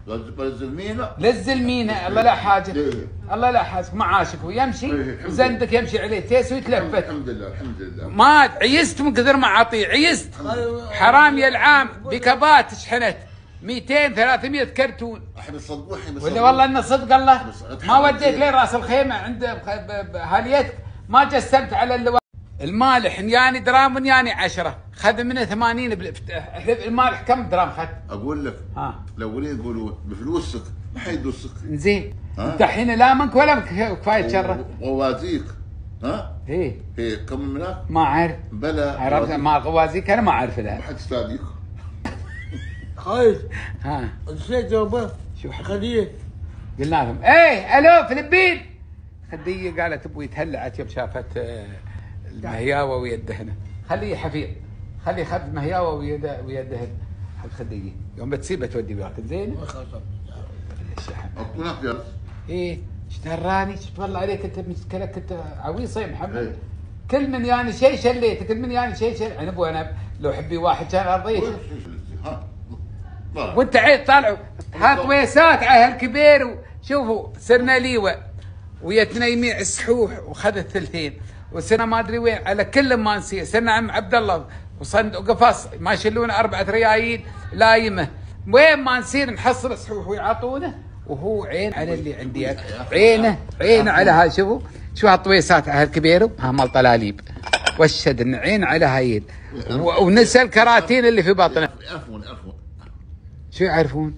للزلمينا للزلمينه الله لا حاجه ليه؟ الله لا حاجه معاشك ويمشي إيه، الحمد وزندك يمشي عليه تيس ويتلفت. الحمد لله الحمد لله. ما عيست من كثر ما اعطيه عيست. حرام يا العام بكبات شحنت مئتين ثلاثمئة كرتون. احنا صدقوا احنا ولا والله انه صدق الله ما وديت لين راس الخيمه عند هاليتك ما جسمت على اللواء. المالح يعني درام يعني عشرة خذ منه ثمانين بالافتتاح. المالح كم درام خذ؟ اقول لك ها الاولين يقولوا بفلوسك ما حيدوسك. زين ها؟ انت الحين لا منك ولا منك كفايه شره. ووازيك ها؟ ايه هي كم من هناك؟ ما اعرف. بلا عرفت ما غوازيك انا ما اعرف ما لها. حد يستاذيك. خايف ها نسيت جوابه شو حق- خليه قلنا لهم ايه الو فلبين. خديه قالت ابوي تهلعت يوم شافت آه، المهياوه ويا الدهنه. خليه حفيظ خليه خذ مهياوه ويا د- ويا الدهن. خديه يوم بتسيبه تودي وياك زين. اكو هناك جالس. ايه اشتراني شفت والله عليك انت مشكلك انت عويصه يا محمد. إيه. كل من يعني شيء شليت كل من يعني شيء شل عنب وعنب لو حبي واحد كان ارضيه. ها طلع. وانت عيد طالعوا هات ويسات على هالكبير. وشوفوا صرنا ليوه ويتنا يميع السحوح وخذ الثلثين وصرنا ما ادري وين على كل ما نسير. صرنا عم عبد الله وصندوق قفص ما يشلون اربعه ريايل لايمه. وين ما نسير نحصل سحوح ويعطونه وهو عين على اللي عندي عينه عينه على هاي. شوفوا شو هالطويسات على هالكبير ها مال طلاليب وشد ان عين على هايل و- ونسى الكراتين اللي في بطنه. يعرفون يعرفون شو يعرفون؟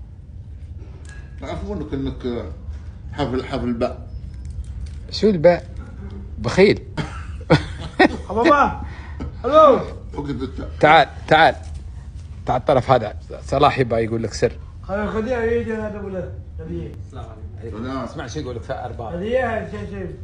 يعرفون انك انك حفل حفل باء. شو الباء؟ بخيل. بابا الو فقد انت. تعال تعال تعال الطرف هذا صلاح يبغى يقول لك سر. خليه خليه يجي هذا ولا خليه سلام. اسمع شو يقول لك في ارباب خليه شيء شيء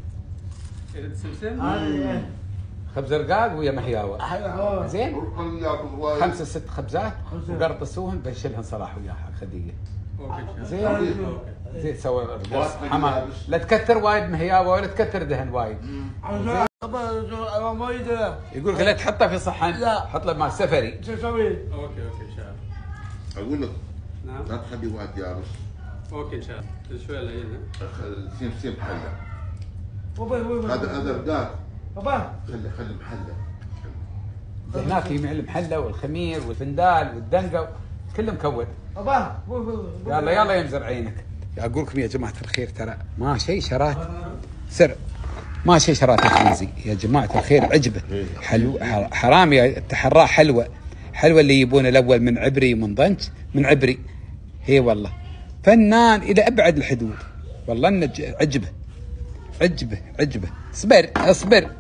هذا خبز رقاق ويا محياوه ايوه زين. قل ياكل وايد. خمسه ست خبزات وقرطسوهن بنشلهن صلاح وياها خديه. زين زين سوى قرص حمام. لا تكثر وايد محياوه ولا تكثر دهن وايد. بابا ما يدري يقول لك لا تحطه في صحن لا. حط له مع سفري. شو اسوي؟ اوكي اوكي ان شاء الله. اقول لك نعم لا تخلي واحد يارس. اوكي ان شاء الله شوي لقينا. سيم سيم محله. بابا هذا هذا رقاق. بابا خلي خلي محله. هناك يجمع المحله والخمير والفندال والدنقه كله مكود. بابا يلا يلا يمزر عينك. اقول لكم يا جماعه الخير ترى ما شيء شرات سر ما شيء شرات الخنزي يا جماعه الخير عجبه حلو حرام يا تحراه حلوه حلوه اللي يبون الاول من عبري ومن ضنج من عبري. هي والله فنان الى ابعد الحدود والله انه عجبه عجبه عجبه. اصبر اصبر.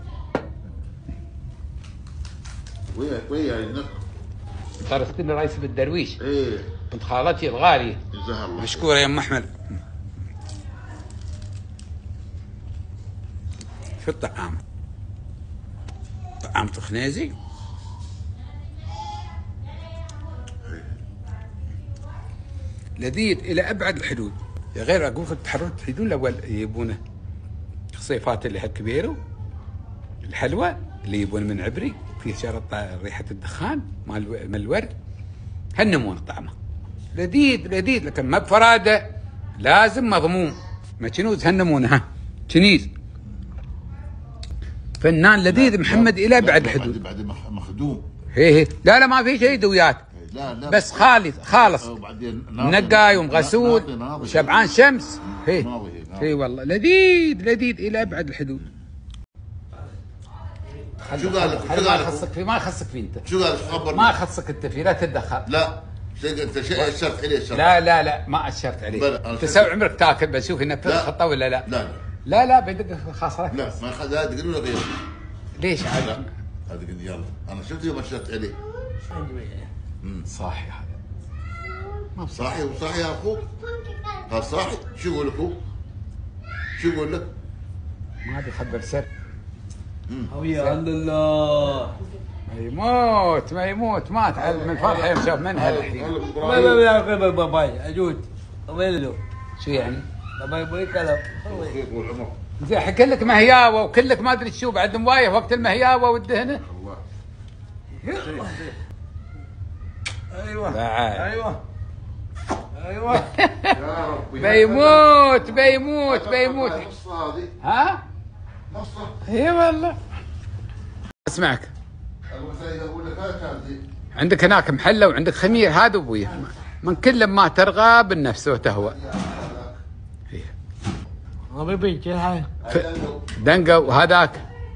ويا ويا انك طرفتني رئيس بالدرويش ايه بنت خالتي الغاليه جزاها الله. مشكوره يا ام احمد. شو الطعام؟ طعام خنازي؟ لذيذ الى ابعد الحدود. يا غير اقول لك تحرون تحيدون الاول يبونه الصيفات اللي هالكبيره الحلوه اللي يبون من عبري فيه شرط ريحه الدخان مال مال الورد هالنمون طعمه لذيذ لذيذ لكن ما بفراده لازم مضموم ما كنوز هالنمونه ها كنيز فنان لذيذ محمد الى ابعد الحدود. بعد بعد مخدوم. هي هي لا لا ما في شيء دويات لا لا بس خالص خالص وبعدين نقاي ومغسول وشبعان شمس. هي ناضي هي والله لذيذ لذيذ الى ابعد الحدود. شو قال لك؟ شو ما قال لك؟ يخصك فيه ما يخصك فيه انت شو قال لك؟ خبرني. ما يخصك انت فيه لا تتدخل. لا شيء انت شيء اشرت عليه اشرت. لا لا لا ما اشرت عليك. بلى، أنا انت شفت- سوي عمرك تاكل بشوف ينفذ لا. خطه ولا لا. لا لا لا بدك خاصرك. لا ما خذ هذا تقول له غير. ليش لا عاد هذا قال يلا انا شفت يوم اشرت عليه. صاحي هذا ما بصح. صاحي وصاحي يا اخوك. ها صاحي شو يقول لك هو؟ شو يقول لك؟ ما ادري خبر سر. يا الله ما يموت ما يموت مات على- من الفرحه يوم شاف منها الحين. ما ما يا اخي باباي اجود وين له شو يعني؟ باباي ما يكلم طول عمرك. زين حكي لك مهياوه وكلك ما ادري شو بعد موايه وقت المهياوه والدهنه. الله. ايوه بعد ايوه ايوه يا ربي بيموت بيموت بيموت. نصها هذه ها؟ نصها. اي والله. اسمعك. اقول لك هذا كان زين. عندك هناك محله وعندك خمير، هذا ابوي من كل ما ترغى بالنفس وتهوى. حبيبي كيف حالك؟ دنقه وهذاك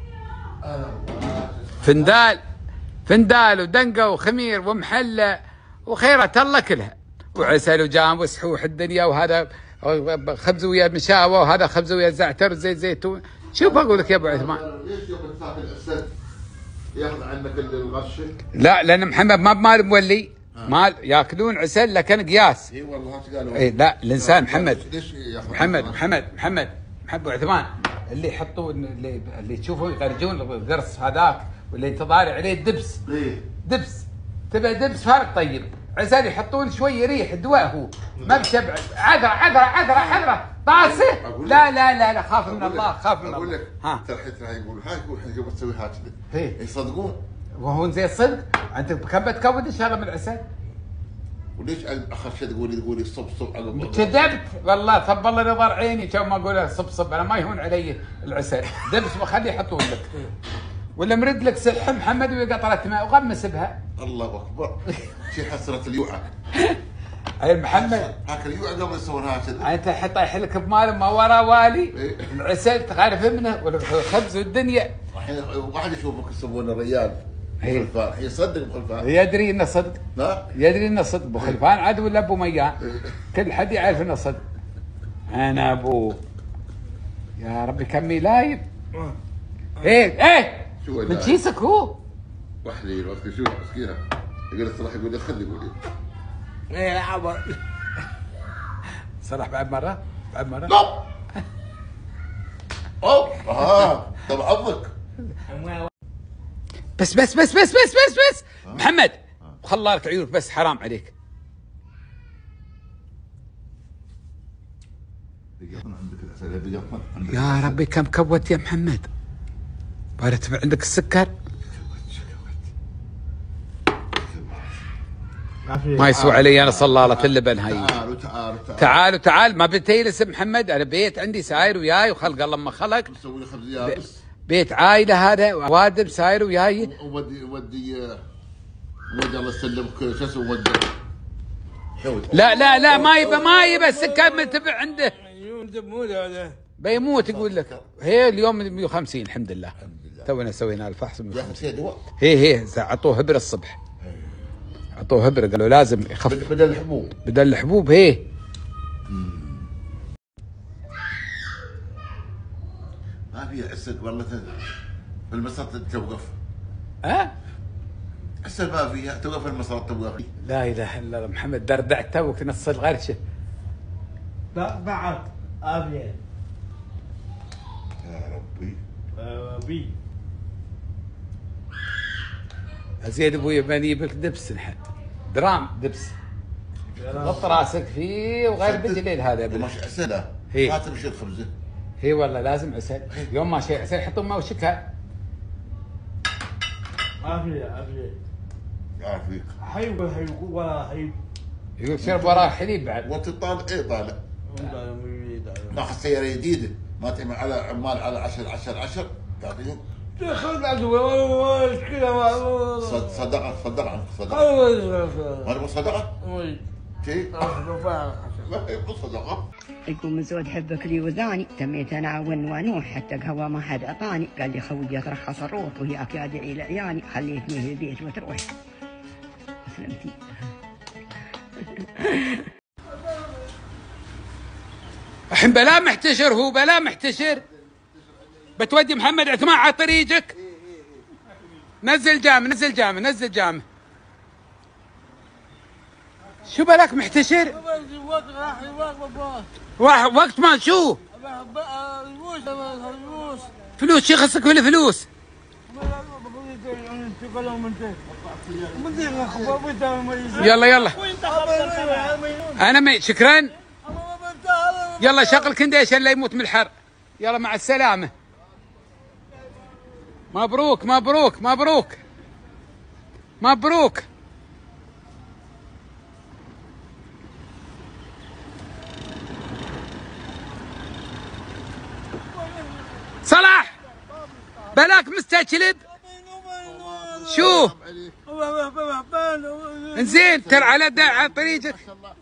فندال فندال ودنقه وخمير ومحله وخيرات الله كلها، وعسل وجام وسحوح الدنيا، وهذا خبز ويا مشاوه، وهذا خبز ويا زعتر زيت زيتون. شوف اقول لك يا ابو عثمان، ليش يوم تاكل الاسد ياخذ عنك الغشه؟ لا لان محمد ما بمال مولي، مال ياكلون عسل لكن قياس. اي والله هات قالوا. اي لا الانسان محمد ليش ياخذ محمد محمد محمد محمد ابو عثمان اللي يحطون اللي اللي تشوفوا يخرجون القرص هذاك واللي تضاري عليه الدبس. ايه دبس تبى دبس فارق طيب، عسل يحطون شوي يريح دواء، هو ما بشبع. عذره عذره عذره عذره طاسه. لا لا لا لا خاف من الله، خاف من الله. اقول لك ها ترى حتى يقول هاي يقول يوم تسوي هكذا إيه. يصدقون. وهو زي الصدق. انت كم بتكود ان شاء الله من العسل؟ وليش اخر شيء تقولي تقولي صب صب عقب كذبت والله، طب الله نظر عيني كم ما اقول صب صب، انا ما يهون علي العسل. دبس وخليه يحطون لك، ولا مرد لك سلح محمد ويا قطره ماء وغمس بها. الله اكبر. شي حسره اليوعى. اي محمد هاك اليوعى قبل يصور هكذا. انت حط يحلك بمال ما ورا والي. إيه. العسل تعرف منه والخبز والدنيا. الحين واحد يشوفك يسوون الريال إيه. خلفان يصدق بخلفان. يدري انه صدق، لا يدري انه صدق. ابو خلفان عاد ولا ابو ميان، كل حد يعرف انه صدق. انا ابو يا ربي كمي لايب. ايه ايه شو من لايب؟ كيسك هو. واحد يروح يشوف مسكينه يقول لك صلاح يقول لي خذ يقول لي ايه عبر صلاح بعد مره بعد مره لا اوه اه طب عضك. بس بس بس بس بس بس بس محمد خلى لك عيونك بس، حرام عليك. يا ربي كم كوت يا محمد؟ بارتفع عندك السكر ما يسوى علي انا صلالة اللبن هاي. تعالوا تعالوا تعالوا تعال ما بتجلس محمد، انا بيت عندي ساير وياي وخلق الله ما خلق. نسوي لي خبز يابس. بيت عائله هذا وادم ساير وياي. ودي ودي ودي الله يسلمك شو اسمه ودي. لا لا لا ما يبى ما يبى السكر منتبع عنده مو هذا بيموت. يقول لك هي اليوم مئة وخمسين الحمد لله، تونا سوينا الفحص مئة وخمسين. ياخذ فيها دواء. هي هي عطوه هبر الصبح، عطوه هبر قالوا لازم يخف بدل الحبوب. بدل الحبوب. هي ما في اسد والله في المسطره توقف. ها اسد ما فيها توقف المسطره توقف. لا اله الا الله محمد دردعت توك نص الغرشه. بعد ابيض يا ربي ابي زين ابوي بني بك دبس نحن درام دبس غط راسك فيه وغير بالجليل هذا مش عسله. هي. ما تمشي الخبزه. هي والله لازم عسل. يوم ما شيء عسل يحطون ما وشكها. ما في ابي يعافيك. حيوه حيوه ولا حيوه يقول شرب وراه حليب بعد. وانت طالع ايه طالع؟ ناخذ سياره جديده ما تعمل على عمال على عشرة عشرة عشرة تعطيهم. خذ عدوى مشكله صد- صدقه صدقه عنك صدقه. ما ما نبغى صدقه؟ شيء؟ ما يبغى صدقه. يقول من زود حبك لي وذاني تميت انا ونوح حتى قهوه ما حد اعطاني قال لي خوي ترخص الروح وياك يا دعي لعياني خليتني في البيت وتروح. سلمتي. الحين بلا محتشر هو بلا محتشر. بتودي محمد عثمان على طريقك. نزل جامع نزل جامع نزل جامع. شو بلاك محتشر؟ وقت ما شو؟ فلوس شو خصك بالفلوس؟ يلا يلا انا ما شكرا. يلا شغل كنديش الا يموت من الحر. يلا مع السلامه. مبروك مبروك مبروك مبروك. صلاح بلاك مستجلب. شو انزين ترى على على طريقك.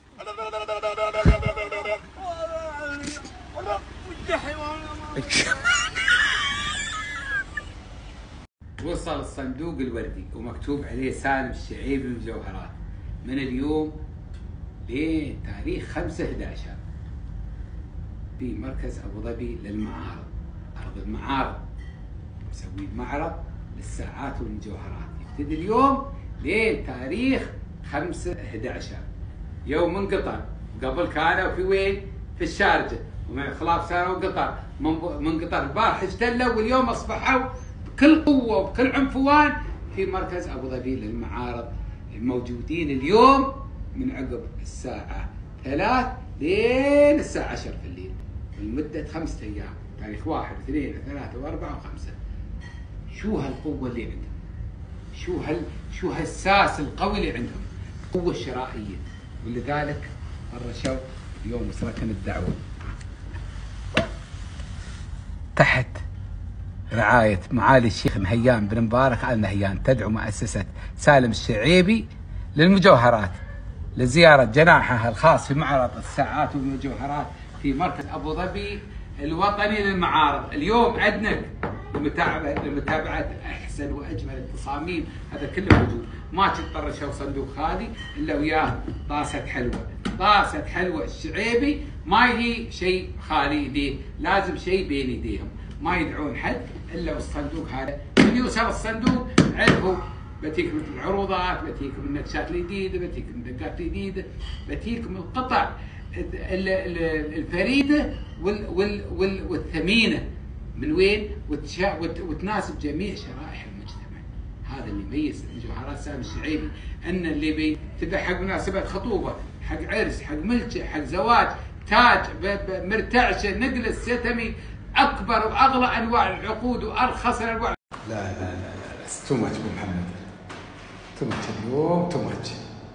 وصل الصندوق الوردي ومكتوب عليه سالم الشعيبي مجوهرات من اليوم لتاريخ خمسة أحد عشر في مركز ابو ظبي للمعارض. ارض المعارض مسوي معرض للساعات والمجوهرات يبتدي اليوم لتاريخ خمسة أحد عشر. يوم من قطر، قبل كانوا في وين؟ في الشارجه، ومع خلاف صاروا قطر، من قطر البارح اجتلوا واليوم اصبحوا بكل قوه وبكل عنفوان في مركز ابو ظبي للمعارض. موجودين اليوم من عقب الساعه ثلاث لين الساعه عشرة في الليل لمده خمسة ايام، تاريخ واحد واثنين وثلاثه واربعه وخمسه. شو هالقوه اللي عندهم؟ شو هال شو هالساس القوي اللي عندهم؟ قوه شرائيه. ولذلك الرشوا اليوم وصلتنا الدعوه تحت رعاية معالي الشيخ نهيان بن مبارك آل نهيان تدعو مؤسسة سالم الشعيبي للمجوهرات لزيارة جناحها الخاص في معرض الساعات والمجوهرات في مركز أبو ظبي الوطني للمعارض. اليوم عندنا لمتابعة لمتابعة أحسن وأجمل التصاميم، هذا كله موجود. ما تضطر تشوف صندوق خالي إلا وياه طاسة حلوة. طاسة حلوة الشعيبي ما هي شيء خالي يديه، لازم شيء بين يديهم، ما يدعون حد الا والصندوق هذا. من يوصل الصندوق عرفوا بتيكم العروضات، بتيكم النكشات الجديده، بتيكم الدقات الجديده، بتيكم القطع الفريده والثمينه من وين؟ وتناسب جميع شرائح المجتمع. هذا اللي يميز مجوهرات سالم الشعيبي، ان اللي بي تبع حق مناسبات خطوبه، حق عرس، حق ملجأ، حق زواج، تاج، مرتعشه، نقله، ستمي، اكبر واغلى انواع العقود وارخص الانواع. لا لا لا لا تو ماتش ابو محمد، تو ماتش اليوم، تو ماتش.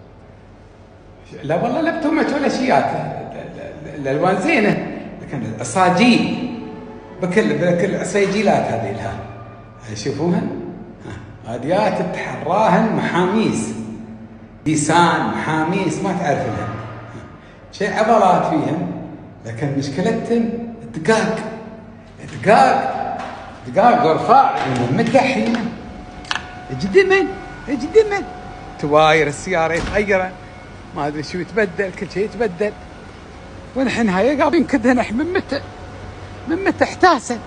لا والله لا تو ماتش ولا شيات، الالوان زينه لكن العصاجيل بكل بكل عصيجيلات هذه لها شوفوهن هاديات تحراهن محاميس، ديسان محاميس ما تعرفنها، شيء عضلات فيهن لكن مشكلتهن دقاق دقاق دقاق ورفاع متحينه اجدمن اجدمن تواير السياره يتغير ما ادري شو يتبدل، كل شيء يتبدل. ونحن هاي قاعدين كدها نحن من متى من متى احتاسن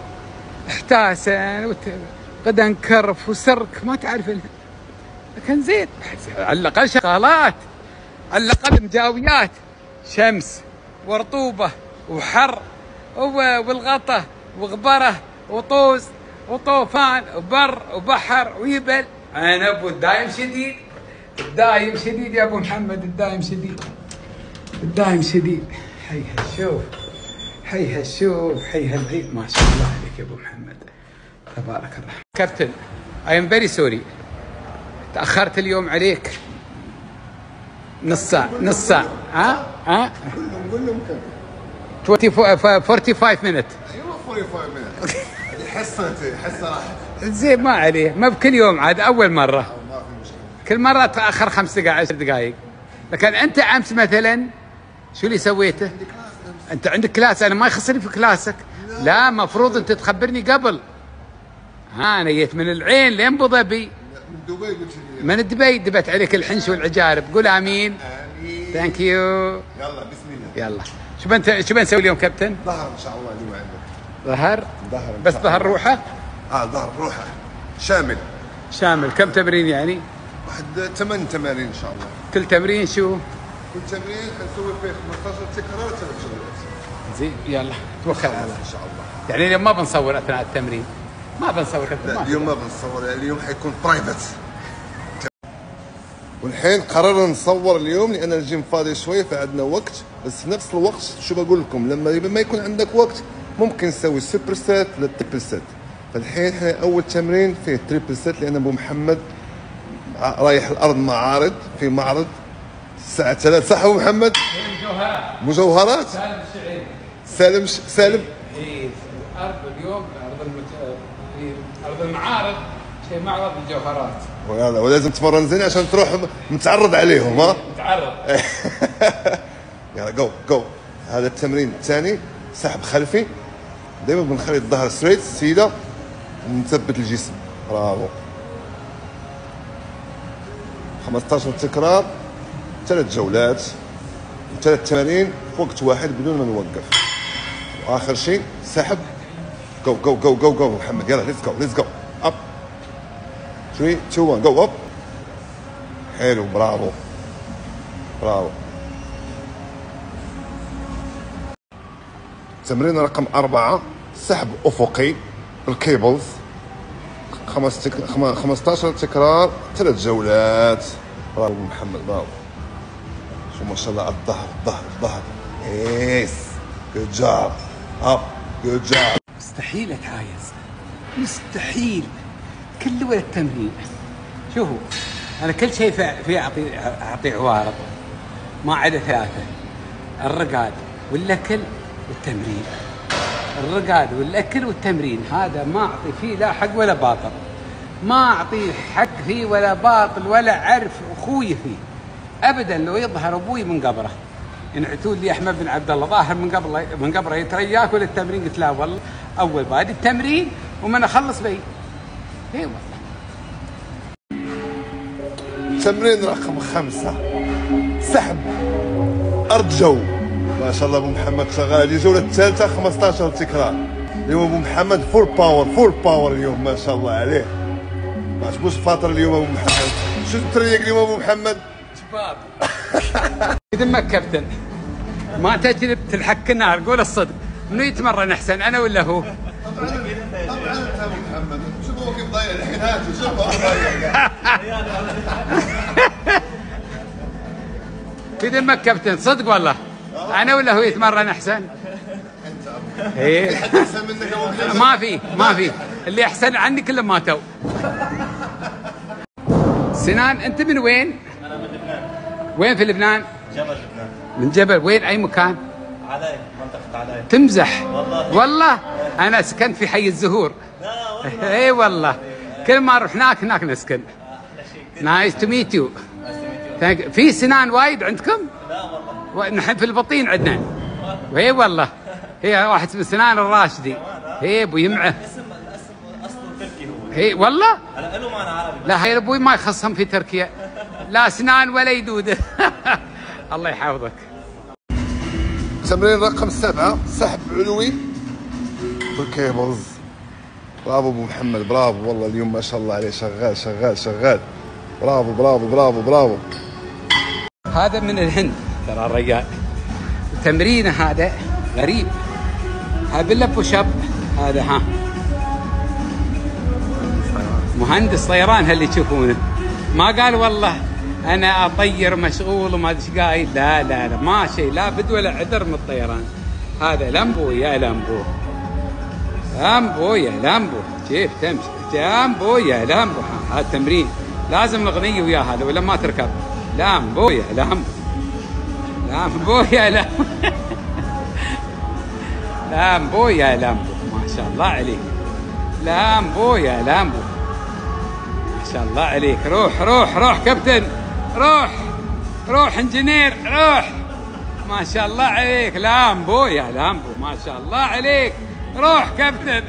احتاسن غدا انكرف وسرك ما تعرف لها، لكن زين على الاقل شغالات، على الاقل مجاويات، شمس ورطوبه وحر والغطا وغبره وطوز وطوفان وبر وبحر ويبل عنب والدايم شديد. الدايم شديد يا ابو محمد، الدايم شديد، الدايم شديد. حيها شوف حيها شوف حيها العيد، ما شاء الله عليك يا ابو محمد تبارك الرحمن. كابتن اي ام فيري سوري، تاخرت اليوم عليك نص ساعه نص ساعه. ها ها قول لهم كم؟ خمسة وأربعين مينت. ايوه خمسة وأربعين مينت. حصه حصه راحت زين ما عليه، ما بكل يوم عاد اول مره، ما في مشكله، كل مره تاخر خمس دقائق عشر دقائق. لكن انت امس مثلا شو اللي سويته؟ انت عندك كلاس، انا ما يخصني في كلاسك. لا مفروض انت تخبرني قبل. ها انا جيت من العين لين ابو ظبي، من دبي قلت لي، من دبي دبت عليك الحنش والعجارب. قول امين. امين. ثانك يو. يلا بسم الله. يلا شو بنت شو بنسوي اليوم كابتن؟ ظهر ان شاء الله اليوم عندك. ظهر؟ ظهر بس ظهر روحه؟ اه ظهر روحه شامل. شامل. كم تمرين يعني؟ واحد ثمان تمارين ان شاء الله. كل تمرين شو؟ كل تمرين حنسوي فيه خمسطعش تكرار ثلاث جولات. زين يلا توكل على الله ان شاء الله. يعني اليوم ما بنصور اثناء التمرين؟ ما بنصور كابتن. لا اليوم ما بنصور، اليوم حيكون برايفت. والحين قررنا نصور اليوم لان الجيم فاضي شوي فعندنا وقت، بس في نفس الوقت شو بقول لكم، لما ما يكون عندك وقت ممكن نسوي سوبر سيت للتريبل سيت. فالحين احنا اول تمرين فيه تريبل سيت لان ابو محمد رايح الارض معارض في معرض الساعه ثلاث. صح ابو محمد؟ مجوهرات. سالم الشعيبي. سالم ش... سالم اي الارض اليوم ارض المت... في ارض المعارض شيء معرض الجوهرات. وهذا ولازم تمرن زين عشان تروح متعرض عليهم ها؟ متعرض. يلا جو جو. هذا التمرين الثاني سحب خلفي. دائما بنخلي الظهر ستريت سيده ونثبت الجسم. برافو. خمسطاش تكرار ثلاث جولات ثلاث تمارين في وقت واحد بدون ما نوقف. واخر شيء سحب. جو جو جو جو جو محمد يلا ليتس جو ليتس جو اب ثلاثة اثنين واحد جو اب. حلو برافو برافو. تمرين رقم أربعة سحب أفقي بالكيبلز خمس تك... خم... خمسطاش تكرار ثلاث جولات. برافو محمد برافو. شو ما شاء الله الظهر الظهر الظهر. يس جود جاب اب جود جاب. مستحيل اتعايز مستحيل كل ولا التمرين. شوفوا انا كل شيء في اعطي اعطي عوارض ما عدا ثلاثه: الرقاد والاكل والتمرين. الرقاد والاكل والتمرين هذا ما اعطي فيه لا حق ولا باطل. ما اعطي حق فيه ولا باطل ولا عرف اخوي فيه ابدا. لو يظهر ابوي من قبره ينعتون لي احمد بن عبد الله ظاهر من قبل من قبره يترياك ولا التمرين؟ قلت لا والله اول بادي التمرين ومن اخلص بي. اي والله. تمرين رقم خمسة سحب أرض جو. ما شاء الله أبو محمد شغال. هذه الجولة الثالثة خمسطاش تكرار. اليوم أبو محمد فول باور فول باور اليوم ما شاء الله عليه. ما عجبوش فاطر اليوم أبو محمد. شو تريق اليوم أبو محمد؟ شباب. يذمك كابتن ما تجرب تلحق النار. قول الصدق منو يتمرن أحسن أنا ولا هو؟ طبعا أنت أبو محمد. شوفوا كيف ضيع الحين هاته شوفوا ضيع. في ذمك كابتن صدق والله انا ولا هو يتمرن احسن؟ انت ابو ايه حد احسن منك ابو محمد؟ ما في ما في اللي احسن عني كلهم ماتوا. سنان انت من وين؟ انا من لبنان. وين في لبنان؟ جبل لبنان. من جبل وين اي مكان؟ علي منطقة علي. تمزح والله والله انا سكنت في حي الزهور. لا والله اي والله كل ما نروح هناك هناك نسكن. نايس تو ميت يو. في سنان وايد عندكم؟ لا والله نحن في البطين عندنا. اي والله هي واحد اسمه سنان الراشدي. هي ابو يمعه. اسم الاسم اصله تركي هو. هي والله؟ انا له معنى عربي. لا هي ابوي ما يخصهم في تركيا لا سنان ولا يدوده. الله يحفظك. تمرين رقم سبعة سحب علوي بالكيبلز. برافو ابو محمد برافو والله اليوم ما شاء الله عليه شغال شغال شغال. برافو برافو برافو برافو. هذا من الهند ترى الرجال. تمرينه هذا غريب. هذا بالله بوش اب. هذا ها مهندس طيران هاللي تشوفونه. ما قال والله انا اطير مشغول وما ادري ايش قايل. لا لا لا ما شيء لا بد ولا عذر من الطيران. هذا لامبو يا لامبو. لامبو يا لامبو كيف تمشي؟ لامبو يا لامبو. هذا التمرين لازم الاغنيه وياه هذا ولا ما تركب. لامبو يا لامبو. لامبو يا لامبو. لامبو يا لامبو ما شاء الله عليك. لامبو يا لامبو ما شاء الله عليك. روح روح روح كابتن روح روح انجينير روح. ما شاء الله عليك. لامبو يا لامبو ما شاء الله عليك. روح كابتن.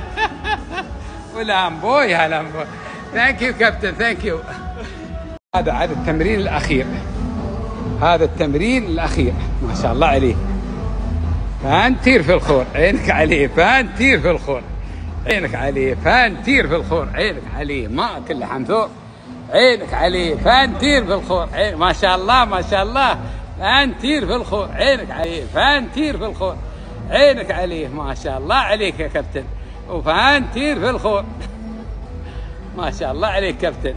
ولامبو يا لامبو. ثانك يو كابتن ثانك يو. هذا عاد التمرين الاخير. هذا التمرين الاخير ما شاء الله عليه. فانتير في الخور عينك عليه. فانتير في الخور عينك عليه. فانتير في الخور عينك عليه. ما كله حمثور عينك عليه. فانتير في الخور عين. ما شاء الله ما شاء الله. فانتير في الخور عينك عليه. فانتير في الخور عينك عليه. ما شاء الله عليك يا كابتن. وفانتير في الخور. ما شاء الله عليك كابتن.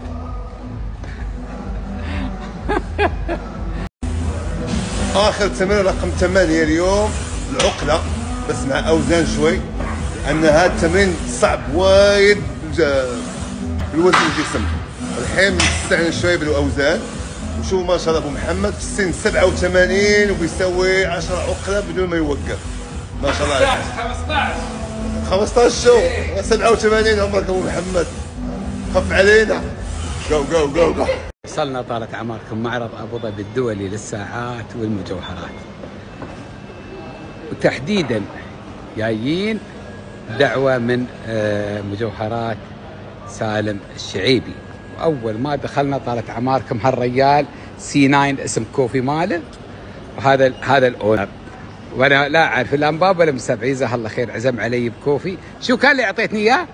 اخر تمرين رقم ثمانية اليوم العقله بس مع اوزان شوي. ان هذا التمرين صعب وايد بالوزن الجسم. الحين نستعين شوي بالاوزان. وشوفوا ما شاء الله ابو محمد في السن سبعة وثمانين وبيسوي عشرة عقله بدون ما يوقف. ما شاء الله عليه. خمسطاش خمسطعش شو سبعة وثمانين عمرك ابو محمد، خف علينا. جو جو جو جو. وصلنا طالت اعماركم معرض ابو ظبي الدولي للساعات والمجوهرات، وتحديدا جايين دعوه من مجوهرات سالم الشعيبي. واول ما دخلنا طالت اعماركم هالريال سي تسعة اسم كوفي ماله، وهذا هذا الاونر، وانا لا اعرف الانباب ولا مسبع، جزاه الله خير عزم علي بكوفي. شو كان اللي اعطيتني اياه؟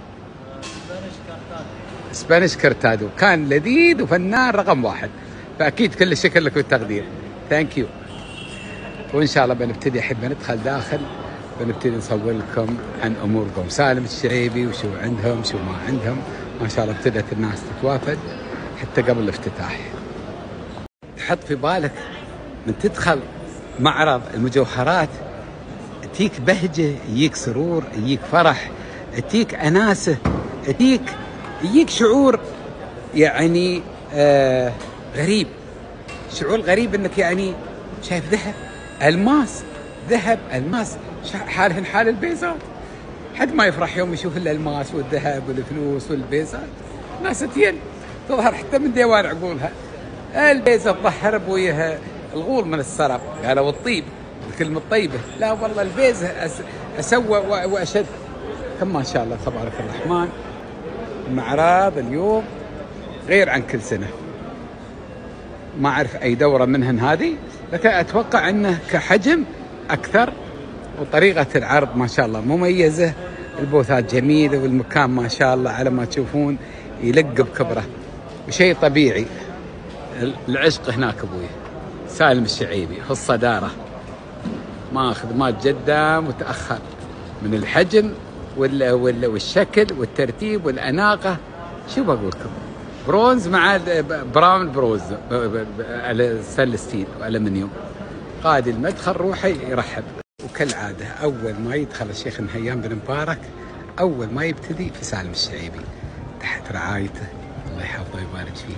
سبانيش كرتادو، كان لذيذ وفنان رقم واحد، فاكيد كل الشكر لك والتقدير. ثانك يو. وان شاء الله بنبتدي الحين بندخل داخل، بنبتدي نصور لكم عن اموركم سالم الشعيبي وشو عندهم شو ما عندهم. ما شاء الله ابتدت الناس تتوافد حتى قبل الافتتاح. تحط في بالك من تدخل معرض المجوهرات تجيك بهجه، يجيك سرور، يجيك فرح، تجيك اناسه، تجيك يجيك شعور يعني آه غريب، شعور غريب انك يعني شايف ذهب، الماس، ذهب، الماس، حالهن حال البيزات. حد ما يفرح يوم يشوف الالماس والذهب والفلوس والبيزات. ناس تين تظهر حتى من ديوان عقولها. البيزة تظهر بويها الغول من السرب، قالوا الطيب الكلمة الطيبة. لا والله البيزة اسوى واشد. كم ما شاء الله تبارك الرحمن. المعراض اليوم غير عن كل سنة. ما أعرف أي دورة منهن هذه، لكن أتوقع أنه كحجم أكثر، وطريقة العرض ما شاء الله مميزة، البوثات جميلة، والمكان ما شاء الله على ما تشوفون يلق بكبره، وشيء طبيعي. العشق هناك أبوي سالم الشعيبي في الصدارة، ما خدمات جدا متأخر من الحجم والشكل والترتيب والأناقة. شو بقول لكم؟ برونز مع براون بروز على ستانلس والألمنيوم. قائد المدخل روحه يرحب، وكالعادة أول ما يدخل الشيخ نهيان بن مبارك أول ما يبتدي في سالم الشعيبي تحت رعايته، الله يحفظه ويبارك فيه.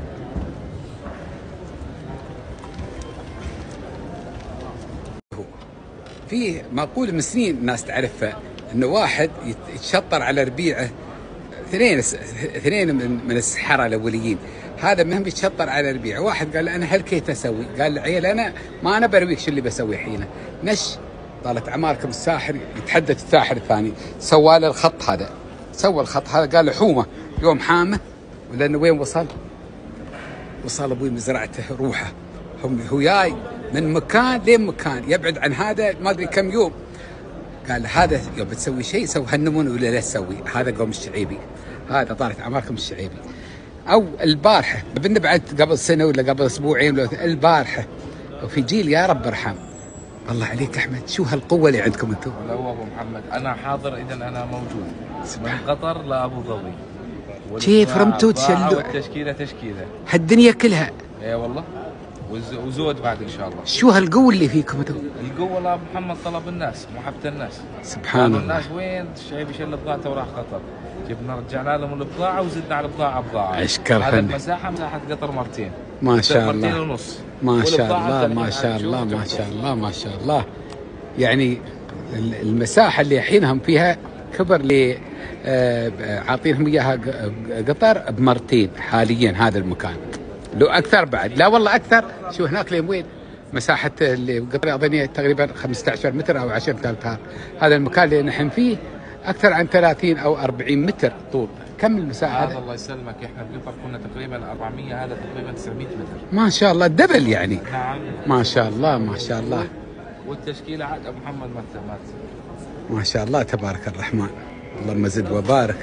فيه مقولة من سنين الناس تعرفها، انه واحد يتشطر على ربيعه، اثنين اثنين من السحرة الاوليين، هذا منهم يتشطر على ربيعه. واحد قال له انا هلكيت اسوي، قال له عيل انا ما انا برويك شو اللي بسوي حينه. نش طالت اعماركم الساحر يتحدث الساحر الثاني، سوى له الخط هذا، سوى الخط هذا، قال له حومه يوم حامه، ولانه وين وصل؟ وصل ابوي مزرعته روحه، هم هو جاي من مكان لين مكان يبعد عن هذا ما ادري كم يوم. قال هذا يوم بتسوي شيء سوي هالنمون ولا لا تسوي، هذا قوم الشعيبي، هذا طالت اعماركم الشعيبي. او البارحه بدنا بعد قبل سنه ولا قبل اسبوعين ولا البارحه، وفي جيل يا رب ارحم. الله عليك احمد، شو هالقوه اللي عندكم انتم؟ لا هو ابو محمد انا حاضر، اذا انا موجود من قطر لابو ظبي. كيف رمتوا تشلوا؟ التشكيله تشكيله هالدنيا كلها. اي والله، وزود بعد ان شاء الله. شو هالقوه اللي فيكم انتم؟ القوه لا ابو محمد، طلب الناس، محبه الناس. سبحان الله. الناس وين الشعيب يشيل بضاعته وراح قطر، جبنا رجعنا لهم البضاعه وزدنا على البضاعه بضاعه. اشكر هذا المساحه مساحه قطر مرتين. ما شاء الله. مرتين ونص. ما شاء الله ما شاء الله ما شاء الله ما شاء الله. يعني المساحه اللي الحين فيها كبر لي عاطينهم اياها قطر بمرتين حاليا. هذا المكان لو اكثر بعد، لا والله اكثر. شو هناك لين وين مساحه اللي قطر اظني تقريبا خمسة عشر متر او عشرة امتار. هذا المكان اللي نحن فيه اكثر عن ثلاثين او أربعين متر طول. كم المساحه هذا؟ الله يسلمك، احنا بقطر كنا تقريبا أربعمية، هذا تقريبا تسعمية متر. ما شاء الله دبل يعني. نعم ما شاء الله ما شاء الله. والتشكيله عاد ابو محمد مات مات ما شاء الله تبارك الرحمن، اللهم زد وبارك.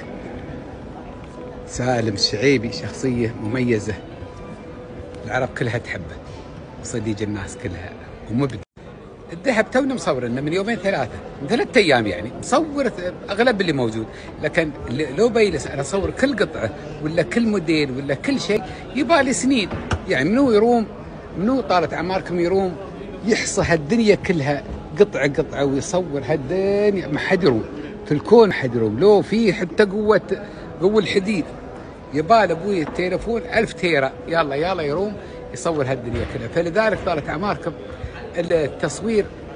سالم الشعيبي شخصيه مميزه، العرب كلها تحبه، وصديق الناس كلها، ومبدع. الذهب تونا مصور لنا من يومين ثلاثه، من ثلاثة ايام يعني، مصور اغلب اللي موجود، لكن لو بيلس انا اصور كل قطعه ولا كل موديل ولا كل شيء يبالي سنين، يعني منو يروم منو طالت اعماركم يروم يحصى هالدنيا كلها قطعه قطعه ويصور هالدنيا، ما حد يروم في الكون، ما حد يروم. لو في حتى قوه قوه الحديد يبال ابوي التليفون ألف تيرا، يلا يلا يروم يصور هالدنيا كلها. فلذلك طالت اعماركم التصوير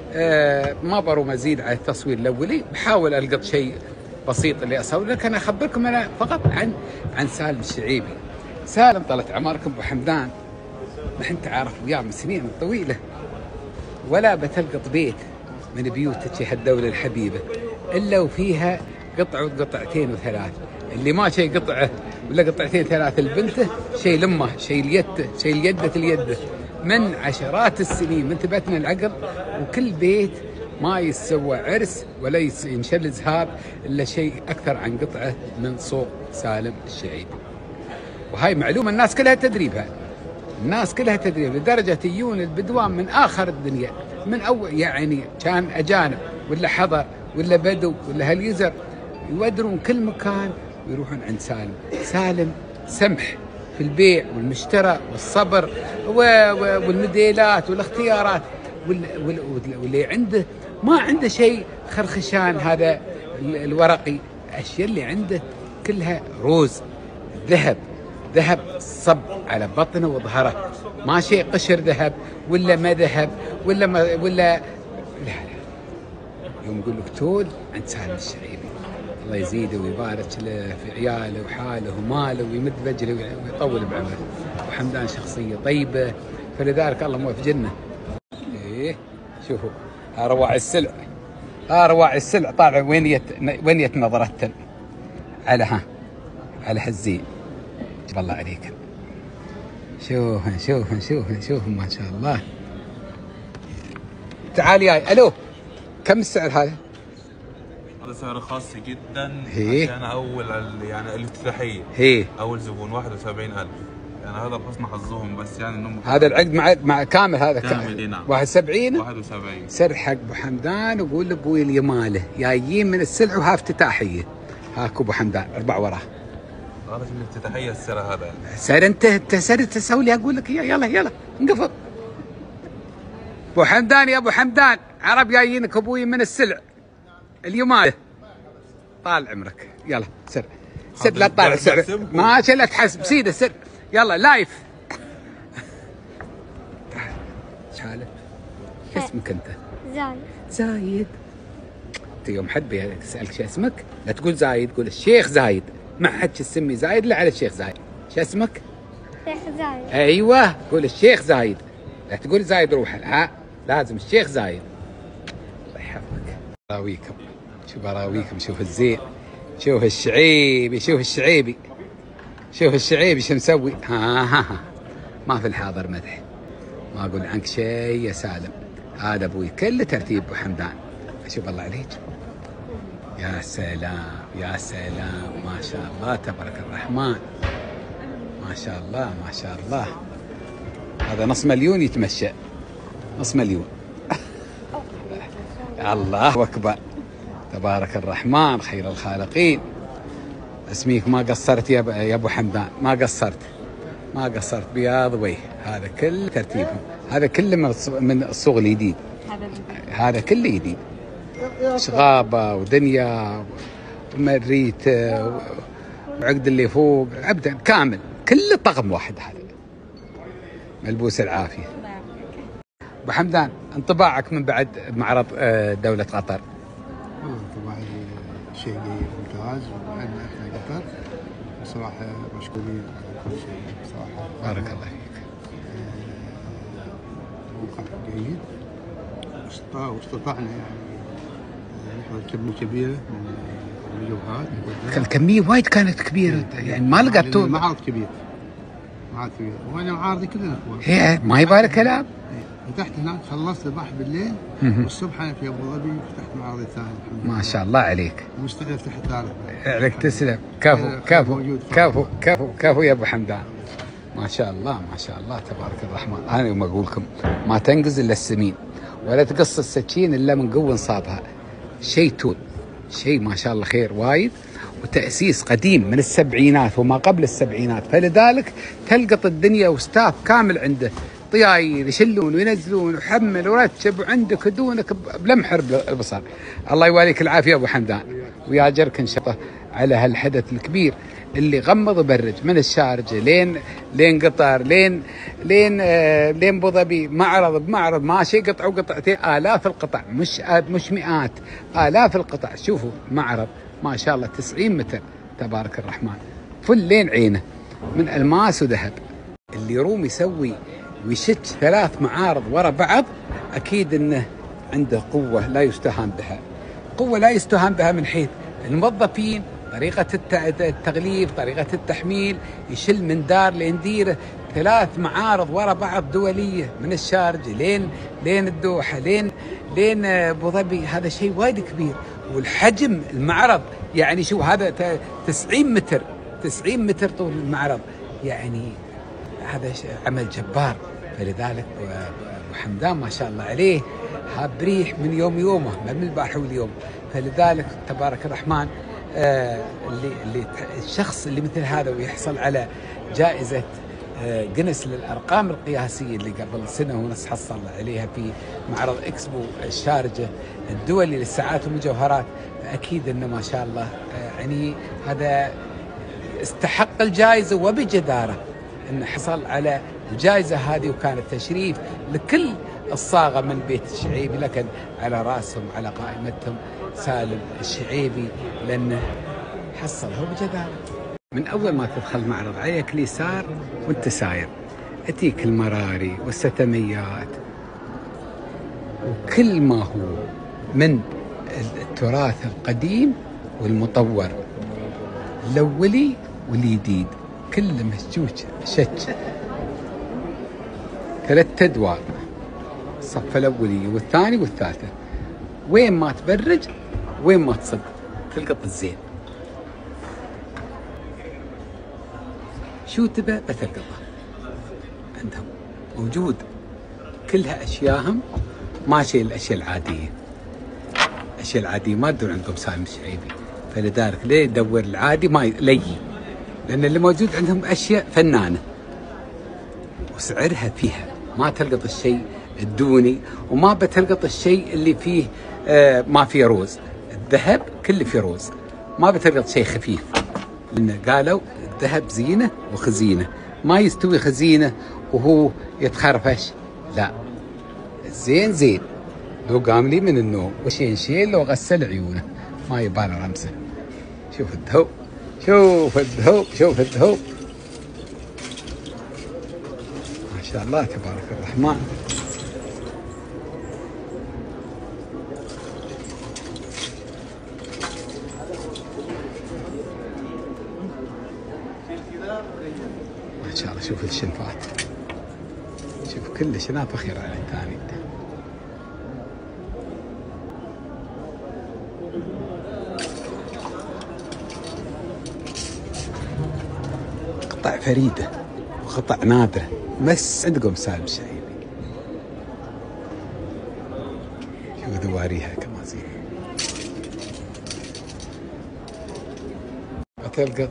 آه ما برو مزيد على التصوير الاولي، بحاول القط شيء بسيط اللي اسوي، لكن اخبركم انا فقط عن عن سالم الشعيبي. سالم طالت عمركم ابو حمدان، نحن تعرف وياه من سنين طويله، ولا بتلقط بيت من بيوتك هالدوله الحبيبه الا وفيها قطعه وقطعتين وثلاث، اللي ما شيء قطعه ولا قطعتين ثلاث لبنته، شيء لمه، شيء ليته، شيء ليده اليده، من عشرات السنين من تبتنا العقل. وكل بيت ما يسوى عرس ولا ينشل زهار الا شيء اكثر عن قطعه من صوغ سالم الشعيبي. وهاي معلومه الناس كلها تدري بها، الناس كلها تدري، لدرجه يجون البدوان من اخر الدنيا، من اول يعني كان اجانب ولا حضر ولا بدو ولا هاليزر، يودرون كل مكان ويروحون عند سالم. سالم سمح في البيع والمشترى والصبر والمديلات والاختيارات، واللي عنده ما عنده شيء خرخشان هذا الورقي، الاشياء اللي عنده كلها روز ذهب، ذهب صب على بطنه وظهره، ما شيء قشر ذهب ولا ما ذهب ولا ما ولا لا لا. يوم يقول لك تول عند سالم الشعيبي، الله يزيده ويبارك له في عياله وحاله وماله ويمد بجله ويطول بعمره. وحمدان شخصيه طيبه، فلذلك الله موفقنا. ايه شوفوا ها رواعي السلع، ها رواعي السلع طالع وين يت وين يت نظرتن على ها على هالزين. الله عليك، شوف شوف شوف شوف ما شاء الله. تعال ياي. الو كم السعر هذا؟ هذا سعر خاص جدا هي. عشان اول يعني الافتتاحيه، هي اول زبون واحد وسبعين ألف، يعني هذا حسن حظهم بس يعني انهم هذا العقد مع مع كامل هذا كامل. نعم واحد وسبعين واحد وسبعين. سر حق ابو حمدان وقول لابوي اليماله جايين من السلع وها افتتاحيه. هاك ابو حمدان اربع وراه. هذا في الافتتاحيه السر هذا يعني. سر انت انت سر تسوي لي اقول لك يلا يلا انقفض. ابو حمدان يا ابو حمدان، عرب جايينك ابوي من السلع اليماله. طال عمرك يلا سر سر لا تطالع سر ما لا تحسب سيده سر يلا لايف. ايش حالك؟ شو اسمك انت؟ زايد. زايد. انت يوم حد اسالك شو اسمك لا تقول زايد، قول الشيخ زايد، ما حد تسمي زايد الا على الشيخ زايد. شو اسمك؟ شيخ زايد. ايوه قول الشيخ زايد، لا تقول زايد روح، ها لازم الشيخ زايد. الله يحفظك. براويكم شوف براويكم، شوف الزين، شوف الشعيبي، شوف الشعيبي، شوف الشعيبي شو مسوي. ها ها ها ما في الحاضر مدح، ما اقول عنك شيء يا سالم، هذا ابوي كله ترتيب ابو حمدان. شوف الله عليك، يا سلام يا سلام ما شاء الله تبارك الرحمن، ما شاء الله ما شاء الله. هذا نص مليون يتمشى، نص مليون. الله اكبر تبارك الرحمن خير الخالقين. اسميك ما قصرت يا يا ابو حمدان، ما قصرت ما قصرت بياض وجه. هذا كل ترتيبهم، هذا كله من الصوغ الجديد، هذا كله جديد، شغابه ودنيا ومريت وعقد اللي فوق ابدا كامل، كله طقم واحد. هذا ملبوس العافيه. ابو حمدان انطباعك من بعد معرض دوله قطر؟ والله انطباعي شيء ممتاز، وعندنا احنا قطر بصراحه مشكورين على كل شيء بصراحه. بارك الله فيك. موقع جيد، واستطعنا يعني نحضر كميه كبيره من الفيديوهات. الكميه وايد كانت كبيره يعني ما لقيتوا. معرض كبير، معرض كبير، وانا معارضي كلنا اخوان. هي ما يبالي كلام. فتحت هناك، خلصت البحر بالليل والصبح انا في ابو ظبي فتحت معرض ثاني. ما شاء الله عليك. ومستعد افتح ثالث. عليك تسلم. كفو كفو كفو كفو كفو يا ابو حمدان. ما شاء الله ما شاء الله تبارك الرحمن. انا يوم اقول لكم ما تنقز الا السمين، ولا تقص السكين الا من قوه نصابها. شيء تول، شيء ما شاء الله خير وايد، وتأسيس قديم من السبعينات وما قبل السبعينات، فلذلك تلقط الدنيا وستاف كامل عنده، طياير يشلون وينزلون وحمل ورتب، وعندك دونك بلمح البصر. الله يواليك العافيه ابو حمدان، وياجرك ان شاء الله على هالحدث الكبير اللي غمض وبرج من الشارجة لين لين قطر لين لين آه لين ابو ظبي، معرض بمعرض ماشي قطعة وقطعتين، آلاف القطع، مش مش مئات، آلاف القطع. شوفوا معرض ما شاء الله تسعين متر تبارك الرحمن، فل لين عينه من ألماس وذهب. اللي يروم يسوي ويشت ثلاث معارض ورا بعض أكيد أنه عنده قوة لا يستهان بها، قوة لا يستهان بها من حيث الموظفين، طريقة التغليف، طريقة التحميل، يشل من دار لين ديره ثلاث معارض ورا بعض دولية من الشارجة لين لين الدوحة لين لين أبو ظبي. هذا شيء وايد كبير، والحجم المعرض يعني شو هذا تسعين متر، تسعين متر طول المعرض، يعني هذا عمل جبار. فلذلك أبو حمدان ما شاء الله عليه هاب بريح من يوم يومه، ما من البارحة واليوم. فلذلك تبارك الرحمن آه اللي اللي الشخص اللي مثل هذا ويحصل على جائزة آه جنس للأرقام القياسية اللي قبل سنة ونص حصل عليها في معرض إكسبو الشارجة الدولي للساعات والمجوهرات، فأكيد إنه ما شاء الله آه يعني هذا استحق الجائزة وبجدارة إنه حصل على الجائزة هذه، وكانت تشريف لكل الصاغة من بيت الشعيبي، لكن على راسهم على قائمتهم سالم الشعيبي لأنه حصلها بجدارة. من أول ما تدخل معرض عليك اليسار وانت ساير أتيك المراري والستميات وكل ما هو من التراث القديم والمطور الأولي والجديد كله مسجوج شج. ثلاث أدوار، الصف الأولي والثاني والثالثة، وين ما تبرج وين ما تصد تلقط الزين، شو تبى بتلقطه عندهم موجود، كلها أشياءهم ما شيء الأشياء العادية. الأشياء العادية ما تدور عندهم سالم الشعيبي، فلذلك ليه يدور العادي ما لي، لأن اللي موجود عندهم أشياء فنانة وسعرها فيها، ما تلقط الشيء الدوني وما بتلقط الشيء اللي فيه آه ما فيه روز. الذهب كله فيه روز، ما بتلقط شيء خفيف، لأن قالوا الذهب زينة وخزينة، ما يستوي خزينة وهو يتخرفش، لا الزين زين لو قام لي من النوم وشين شين لو غسل عيونه ما يبان رمسه. شوف الذهب، شوف الذهب، شوف الذهب ما شاء الله تبارك الرحمن. ما شاء الله شوف الشنفات، شوف كل شنافة خير على الثاني. قطع فريدة وقطع نادرة بس عندكم سالم الشعيبي. شوف ذواريها كمان زين، وتلقى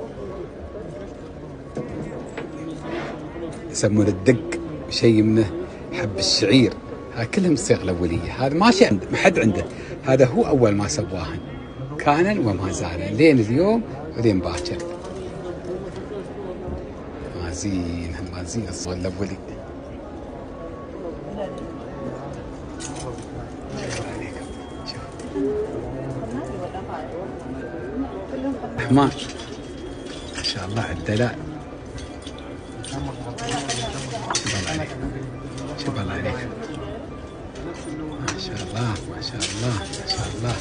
يسمون الدق شيء منه حب الشعير، هذا كلهم الصيغة الأولية، هذا ما شيء عنده، ما حد عنده، هذا هو أول ما سواهن كان وما زال لين اليوم ولين باكر. مازين مازين الصيغة الأولية. حمار ما شاء الله الدلاء، شوف الله عليك، شوف الله عليك، ما شاء الله ما شاء الله ما شاء الله،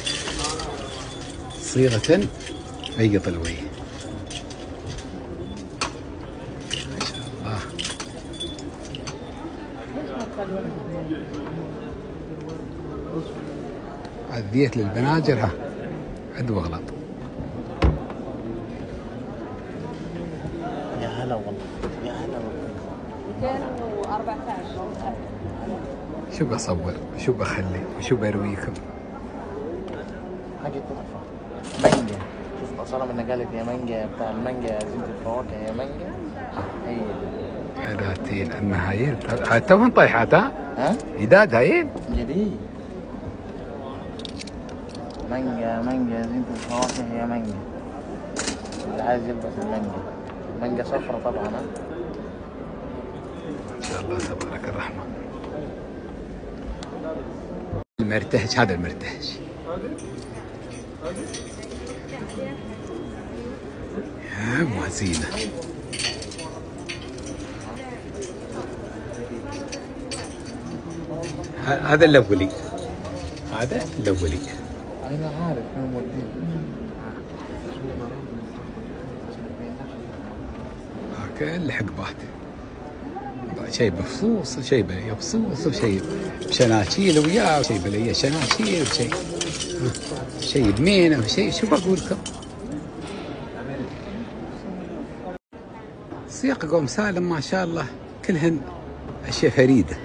صيغة بيض الوجه ما شاء الله. عذيت للبناجر، ها عد واغلط. يا هلا والله، يا هلا والله. مئتين وأربعة عشر. شو بصور وشو بخلي وشو برويكم؟ حاجة تحفة، مانجا. شوف أصالة من قالت يا مانجا، بتاع المانجا زينة الفواكه يا مانجا، هي هذاتين أما هايين توهن طيحات، ها؟ ها؟ جداد هايين؟ جديد. مانجا مانجا زينة الفواكه يا مانجا. اللي عايز يلبس المانجا. المانجا صفرة طبعا. ها ان شاء الله تبارك الرحمن. المرتهش هذا المرتهش. يا موازينه. هذا الاولي. هذا الاولي. انا عارف انا مودين. هاك اللي حقبات. شيء بفصوص وشيء بفصوص وشيء بشناشيل وياه وشيء بلي شناشيل وشيء شيء بمينه وشيء شو بقول لكم. سياق قوم سالم ما شاء الله كلهن اشياء فريده.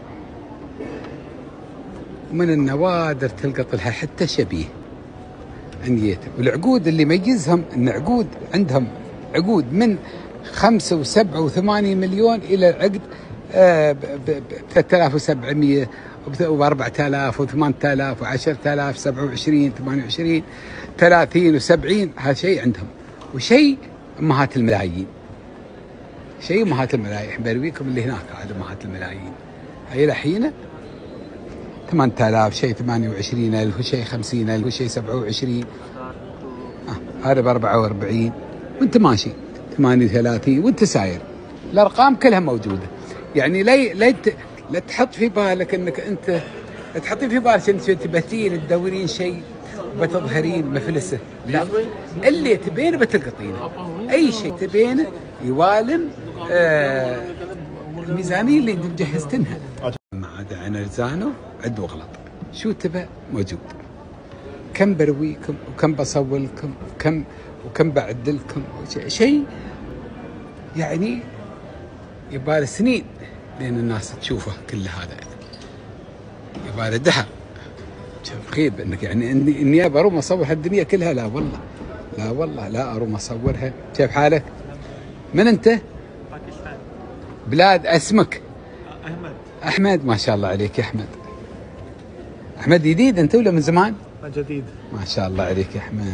ومن النوادر تلقط لها حتى شبيه انيته. والعقود اللي يميزهم ان عقود عندهم عقود من خمسة وسبعة وثمانية مليون إلى عقد ب ثلاثة آلاف وسبعمية وبأربعة آلاف وثمانية آلاف وعشرة آلاف سبعة وعشرين ثمانية وعشرين ثلاثين وسبعين. هذا شيء عندهم. وشيء أمهات الملايين. شيء أمهات الملايين. برويكم اللي هناك عاد أمهات الملايين. هاي الحين ثمانية آلاف شيء ثمانية وعشرين ألف وشيء خمسين ألف وشيء سبعة وعشرين. آه هذا بأربعة وأربعين وأنت ماشي ثمانية وثلاثين وانت ساير. الارقام كلها موجوده. يعني لا لا لا تحط في بالك انك انت تحطين في بالك انت تبتين تدورين شيء وبتظهرين مفلسه. لا، اللي تبينه بتلقطينه. اي شيء تبينه يوالم آه الميزانيه اللي مجهزتنها. ما عاد عن رزانه عد وغلط. شو تبى موجود. كم برويكم وكم بصور لكم وكم وكم بعدلكم شيء يعني يباله سنين لين الناس تشوفه كل هذا. يباله دهر. شوف خيب انك يعني اني اني اروم اصور هالدنيا كلها. لا والله لا والله لا اروم اصورها. كيف حالك؟ من انت؟ باكستان. بلاد اسمك؟ احمد. احمد ما شاء الله عليك يا احمد. احمد جديد انت ولا من زمان؟ جديد. ما شاء الله عليك يا احمد.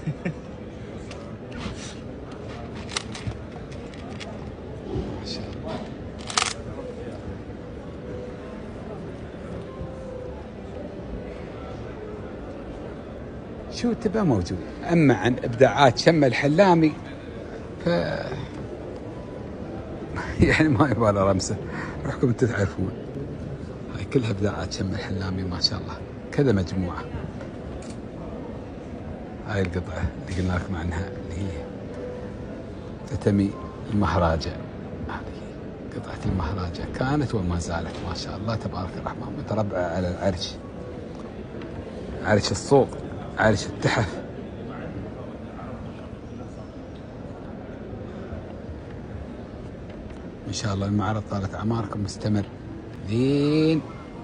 شو تبى موجود. أما عن إبداعات شم الحلامي ف يعني ما يبغى رمسه. روحكم أنتم تعرفون. هاي كلها إبداعات شم الحلامي ما شاء الله. كذا مجموعة. هاي القطعة اللي قلنا لكم عنها اللي هي تتمي المهراجة. هذه قطعة المهراجة كانت وما زالت ما شاء الله تبارك الرحمن متربعة على العرش. عرش الصوت. عرش التحف. إن شاء الله المعرض طالت أعماركم مستمر لين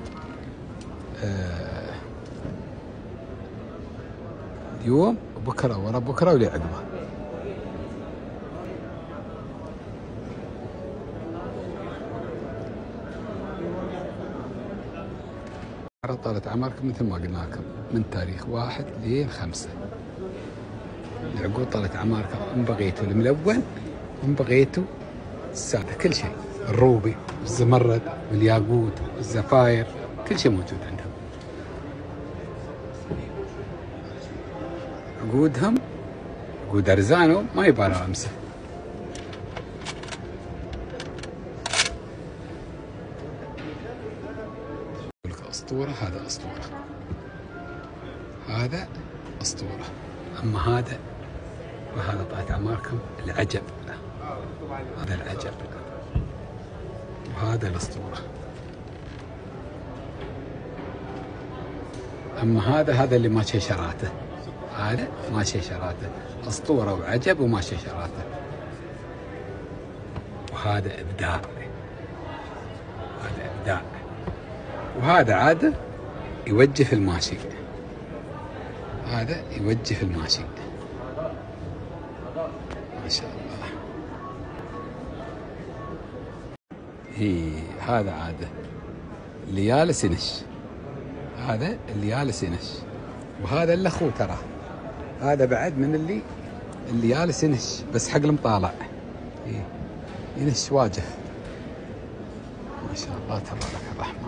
آه اليوم وبكرة ورا بكرة ولي عقبه. المعرض طالت أعماركم مثل ما قلنا لكم من تاريخ واحد لين خمسة. العقود طالت أعماركم إن بغيتوا الملون وإن بغيتوا السادة. كل شيء. الروبي والزمرد والياقوت والزفاير كل شيء موجود عندهم. عقودهم عقود أرزانو ما يبالي رمسه. أسطورة. هذا أسطورة. هذا أسطورة. أما هذا وهذا طالت أعماركم العجب. هذا العجب. وهذا الأسطورة. أما هذا هذا اللي ما شيشراته. هذا ما شيشراته. أسطورة وعجب وما شيشراته. وهذا إبداع. هذا إبداع. وهذا عادة يوجه الماشي. هذا يوجه الماشي ما شاء الله. هي هذا عادة اللي جالس ينش. هذا اللي جالس ينش. وهذا اللي اخوه ترى. هذا بعد من اللي اللي جالس ينش بس حق المطالع. إيه ينش واجه ما شاء الله تبارك الرحمن.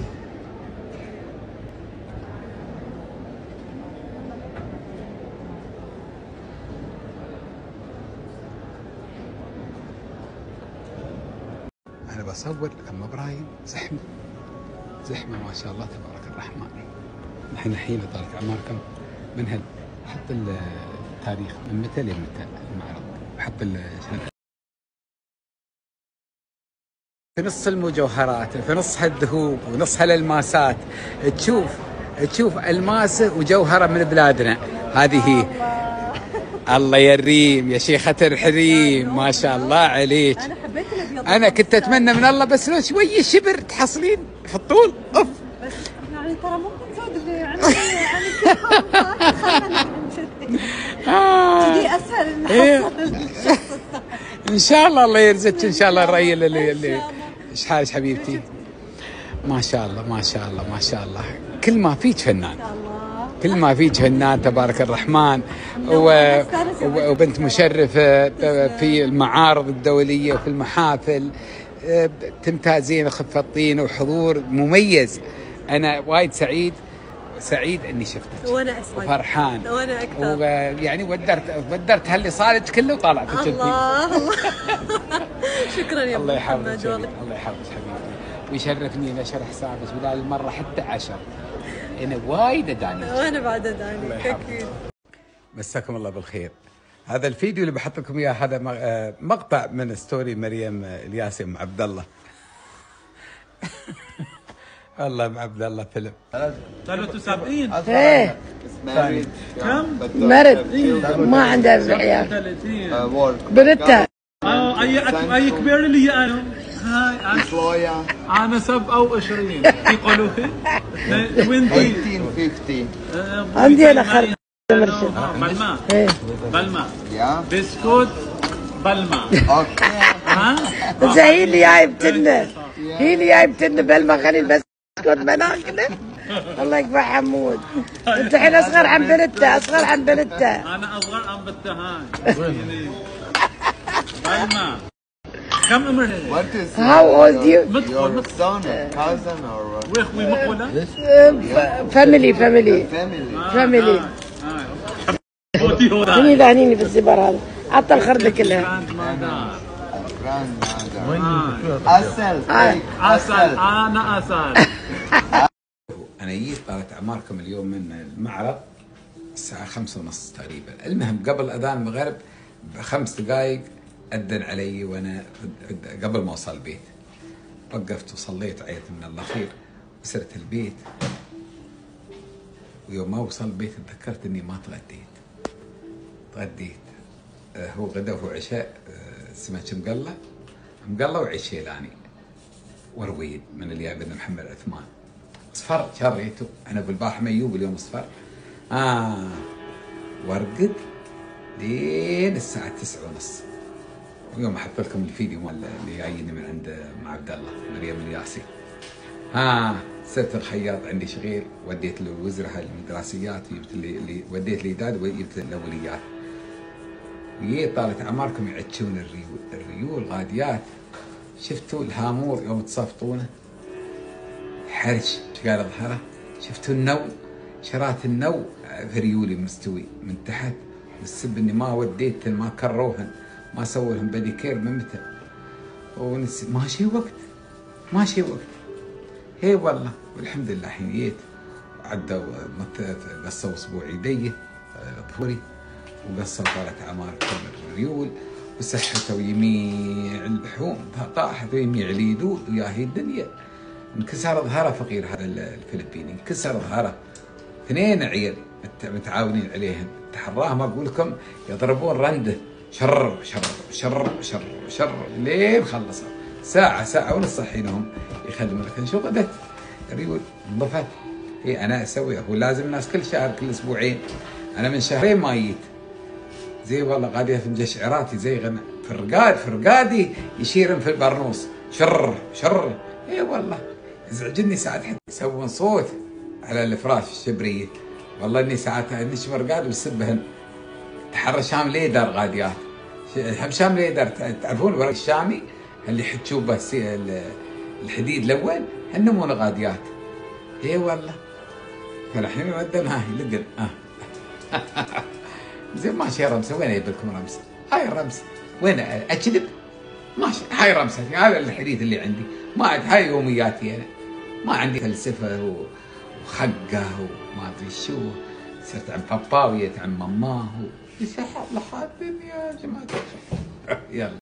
أنا بصور أما إبراهيم زحمة زحمة ما شاء الله تبارك الرحمن. نحن الحين طالع أعماركم من هل حط التاريخ من متى لمتى المعرض وحط في نص المجوهرات في نص هالذهوب ونص هالالماسات تشوف تشوف الماسه وجوهره من بلادنا. هذه هي. الله يريم يا شيخة الحريم ما شاء الله عليك. انا حبيت الابيض. انا كنت اتمنى من الله بس لو شويه شبر تحصلين في الطول. اوف بس يعني ترى ممكن تزود يعني يعني كذي اسهل الشخص. ان شاء الله الله يرزقك ان شاء الله الرأي اللي اللي ايش حالك حبيبتي؟ ما شاء الله ما شاء الله ما شاء الله. كل ما فيك فنان كل ما فيك فنان تبارك الرحمن و... و... وبنت مشرفة في المعارض الدولية وفي المحافل تمتازين خفة الطين وحضور مميز. أنا وايد سعيد سعيد اني شفتك وانا اسعد وفرحان وانا اكثر ويعني ودرت ودرت هاللي صارت كله وطلعت الله الله شكرا يا الله يحفظك محمد. الله يحفظك حبيبي ويشرفني نشر حسابك بدال المره حتى عشر. انا وايد اداني وانا بعد اداني اكيد. مساكم الله بالخير. هذا الفيديو اللي بحط لكم اياه هذا مقطع من ستوري مريم الياسي ام عبد الله. والله ام عبد الله فيلم. صاروا سابقين. ايه كم؟ مرد ما عنده عيال. ثلاثين. بنتها. اه اي اي كبير اللي انا. هاي انا انا سبعة وعشرين في قلوبي ثمانية عشر. عندي انا خرج مرشد بالماء بالماء بسكوت بالماء. اوكي ها بس هي اللي جايبتنا هي اللي جايبتنا بالماء. خلي البسكوت بناكله. الله يكفى حمود. انت الحين اصغر عن بنتها اصغر عن بنتها. انا اصغر عن بنتها هاي بالماء. كم عمرها؟ What is How old you? your son or cousin or what? واخوي مقولة؟ فاميلي فاميلي Family. فاميلي. مني دهنيني في الزبر هذا. عطى الخردة كلها. Grandmother. عسل. عسل انا عسل. انا جيت طالت اعماركم اليوم من المعرض الساعه خمسة ونص تقريبا. المهم قبل اذان المغرب بخمس دقائق أذن علي وأنا قبل ما أوصل البيت. وقفت وصليت عيت من الله خير وسرت البيت. ويوم ما وصل البيت تذكرت إني ما تغديت. تغديت آه هو غدا وهو عشاء آه سمك مقلة مقلة وعيش شيلاني ورويد من اللي ابن محمد عثمان. صفر شريته أنا بالبارح ميوب اليوم صفر. آه وارقد لين الساعة تسعة ونص. اليوم احط لكم الفيديو مال اللي جايني من عند ام عبد الله مريم الياسي. ها صرت الخياط عندي شغيل وديت له الوزره المدرسيات جبت لي اللي وديت لي داد وجبت الاوليات. وجيت طالت اعماركم يعتشون الريول الريول غاديات. شفتوا الهامور يوم تصفطونه حرش ايش قال ظهره. شفتوا النو شرات النو في ريولي مستوي من تحت والسب اني ما وديت ما كروهن ما سووا لهم بديكير من متى. ونسي ماشي وقت ماشي وقت. هي والله والحمد لله الحين جيت عدوا قصوا اسبوع يديه ظهوري وقصوا طالت اعماركم الريول وسحتوا يميع اللحوم طاحت ويميع اليدود ويا هي الدنيا. انكسر ظهره فقير هذا الفلبيني انكسر ظهره. اثنين عيال متعاونين عليهم تحراه ما اقول لكم يضربون رنده شر شر شر شر شر لين خلصوا. ساعة ساعة ونص حينهم يخدمون. لكن شو غدت الريول نظفت. هي أنا أسويها هو لازم الناس كل شهر كل أسبوعين. أنا من شهرين ما جيت. زي والله قاعد في مجشعراتي زي غنى فرقاد فرقادي يشيرن في البرنوس شر شر. إي والله يزعجني ساعات حتى يسوون صوت على الفراش الشبرية. والله إني ساعات نشمر قاعد وسبهن تحرى الشام ليدر غاديات. شام ليدر تعرفون الورق الشامي اللي تشوف بس الحديد الاول هنمون غاديات. اي والله. فالحين ودنا هاي لقن اه زين ماشي يا رمسه. وين يجيب لكم رمسه؟ هاي الرمسه وين اكذب؟ ماشي هاي رمسه. هذا الحديث اللي عندي ما عاد هاي يومياتي انا. ما عندي فلسفه وخقه وما ادري شو. صرت عم باباوية عم ماماه. يسحب لحد الدنيا يا جماعه. يلا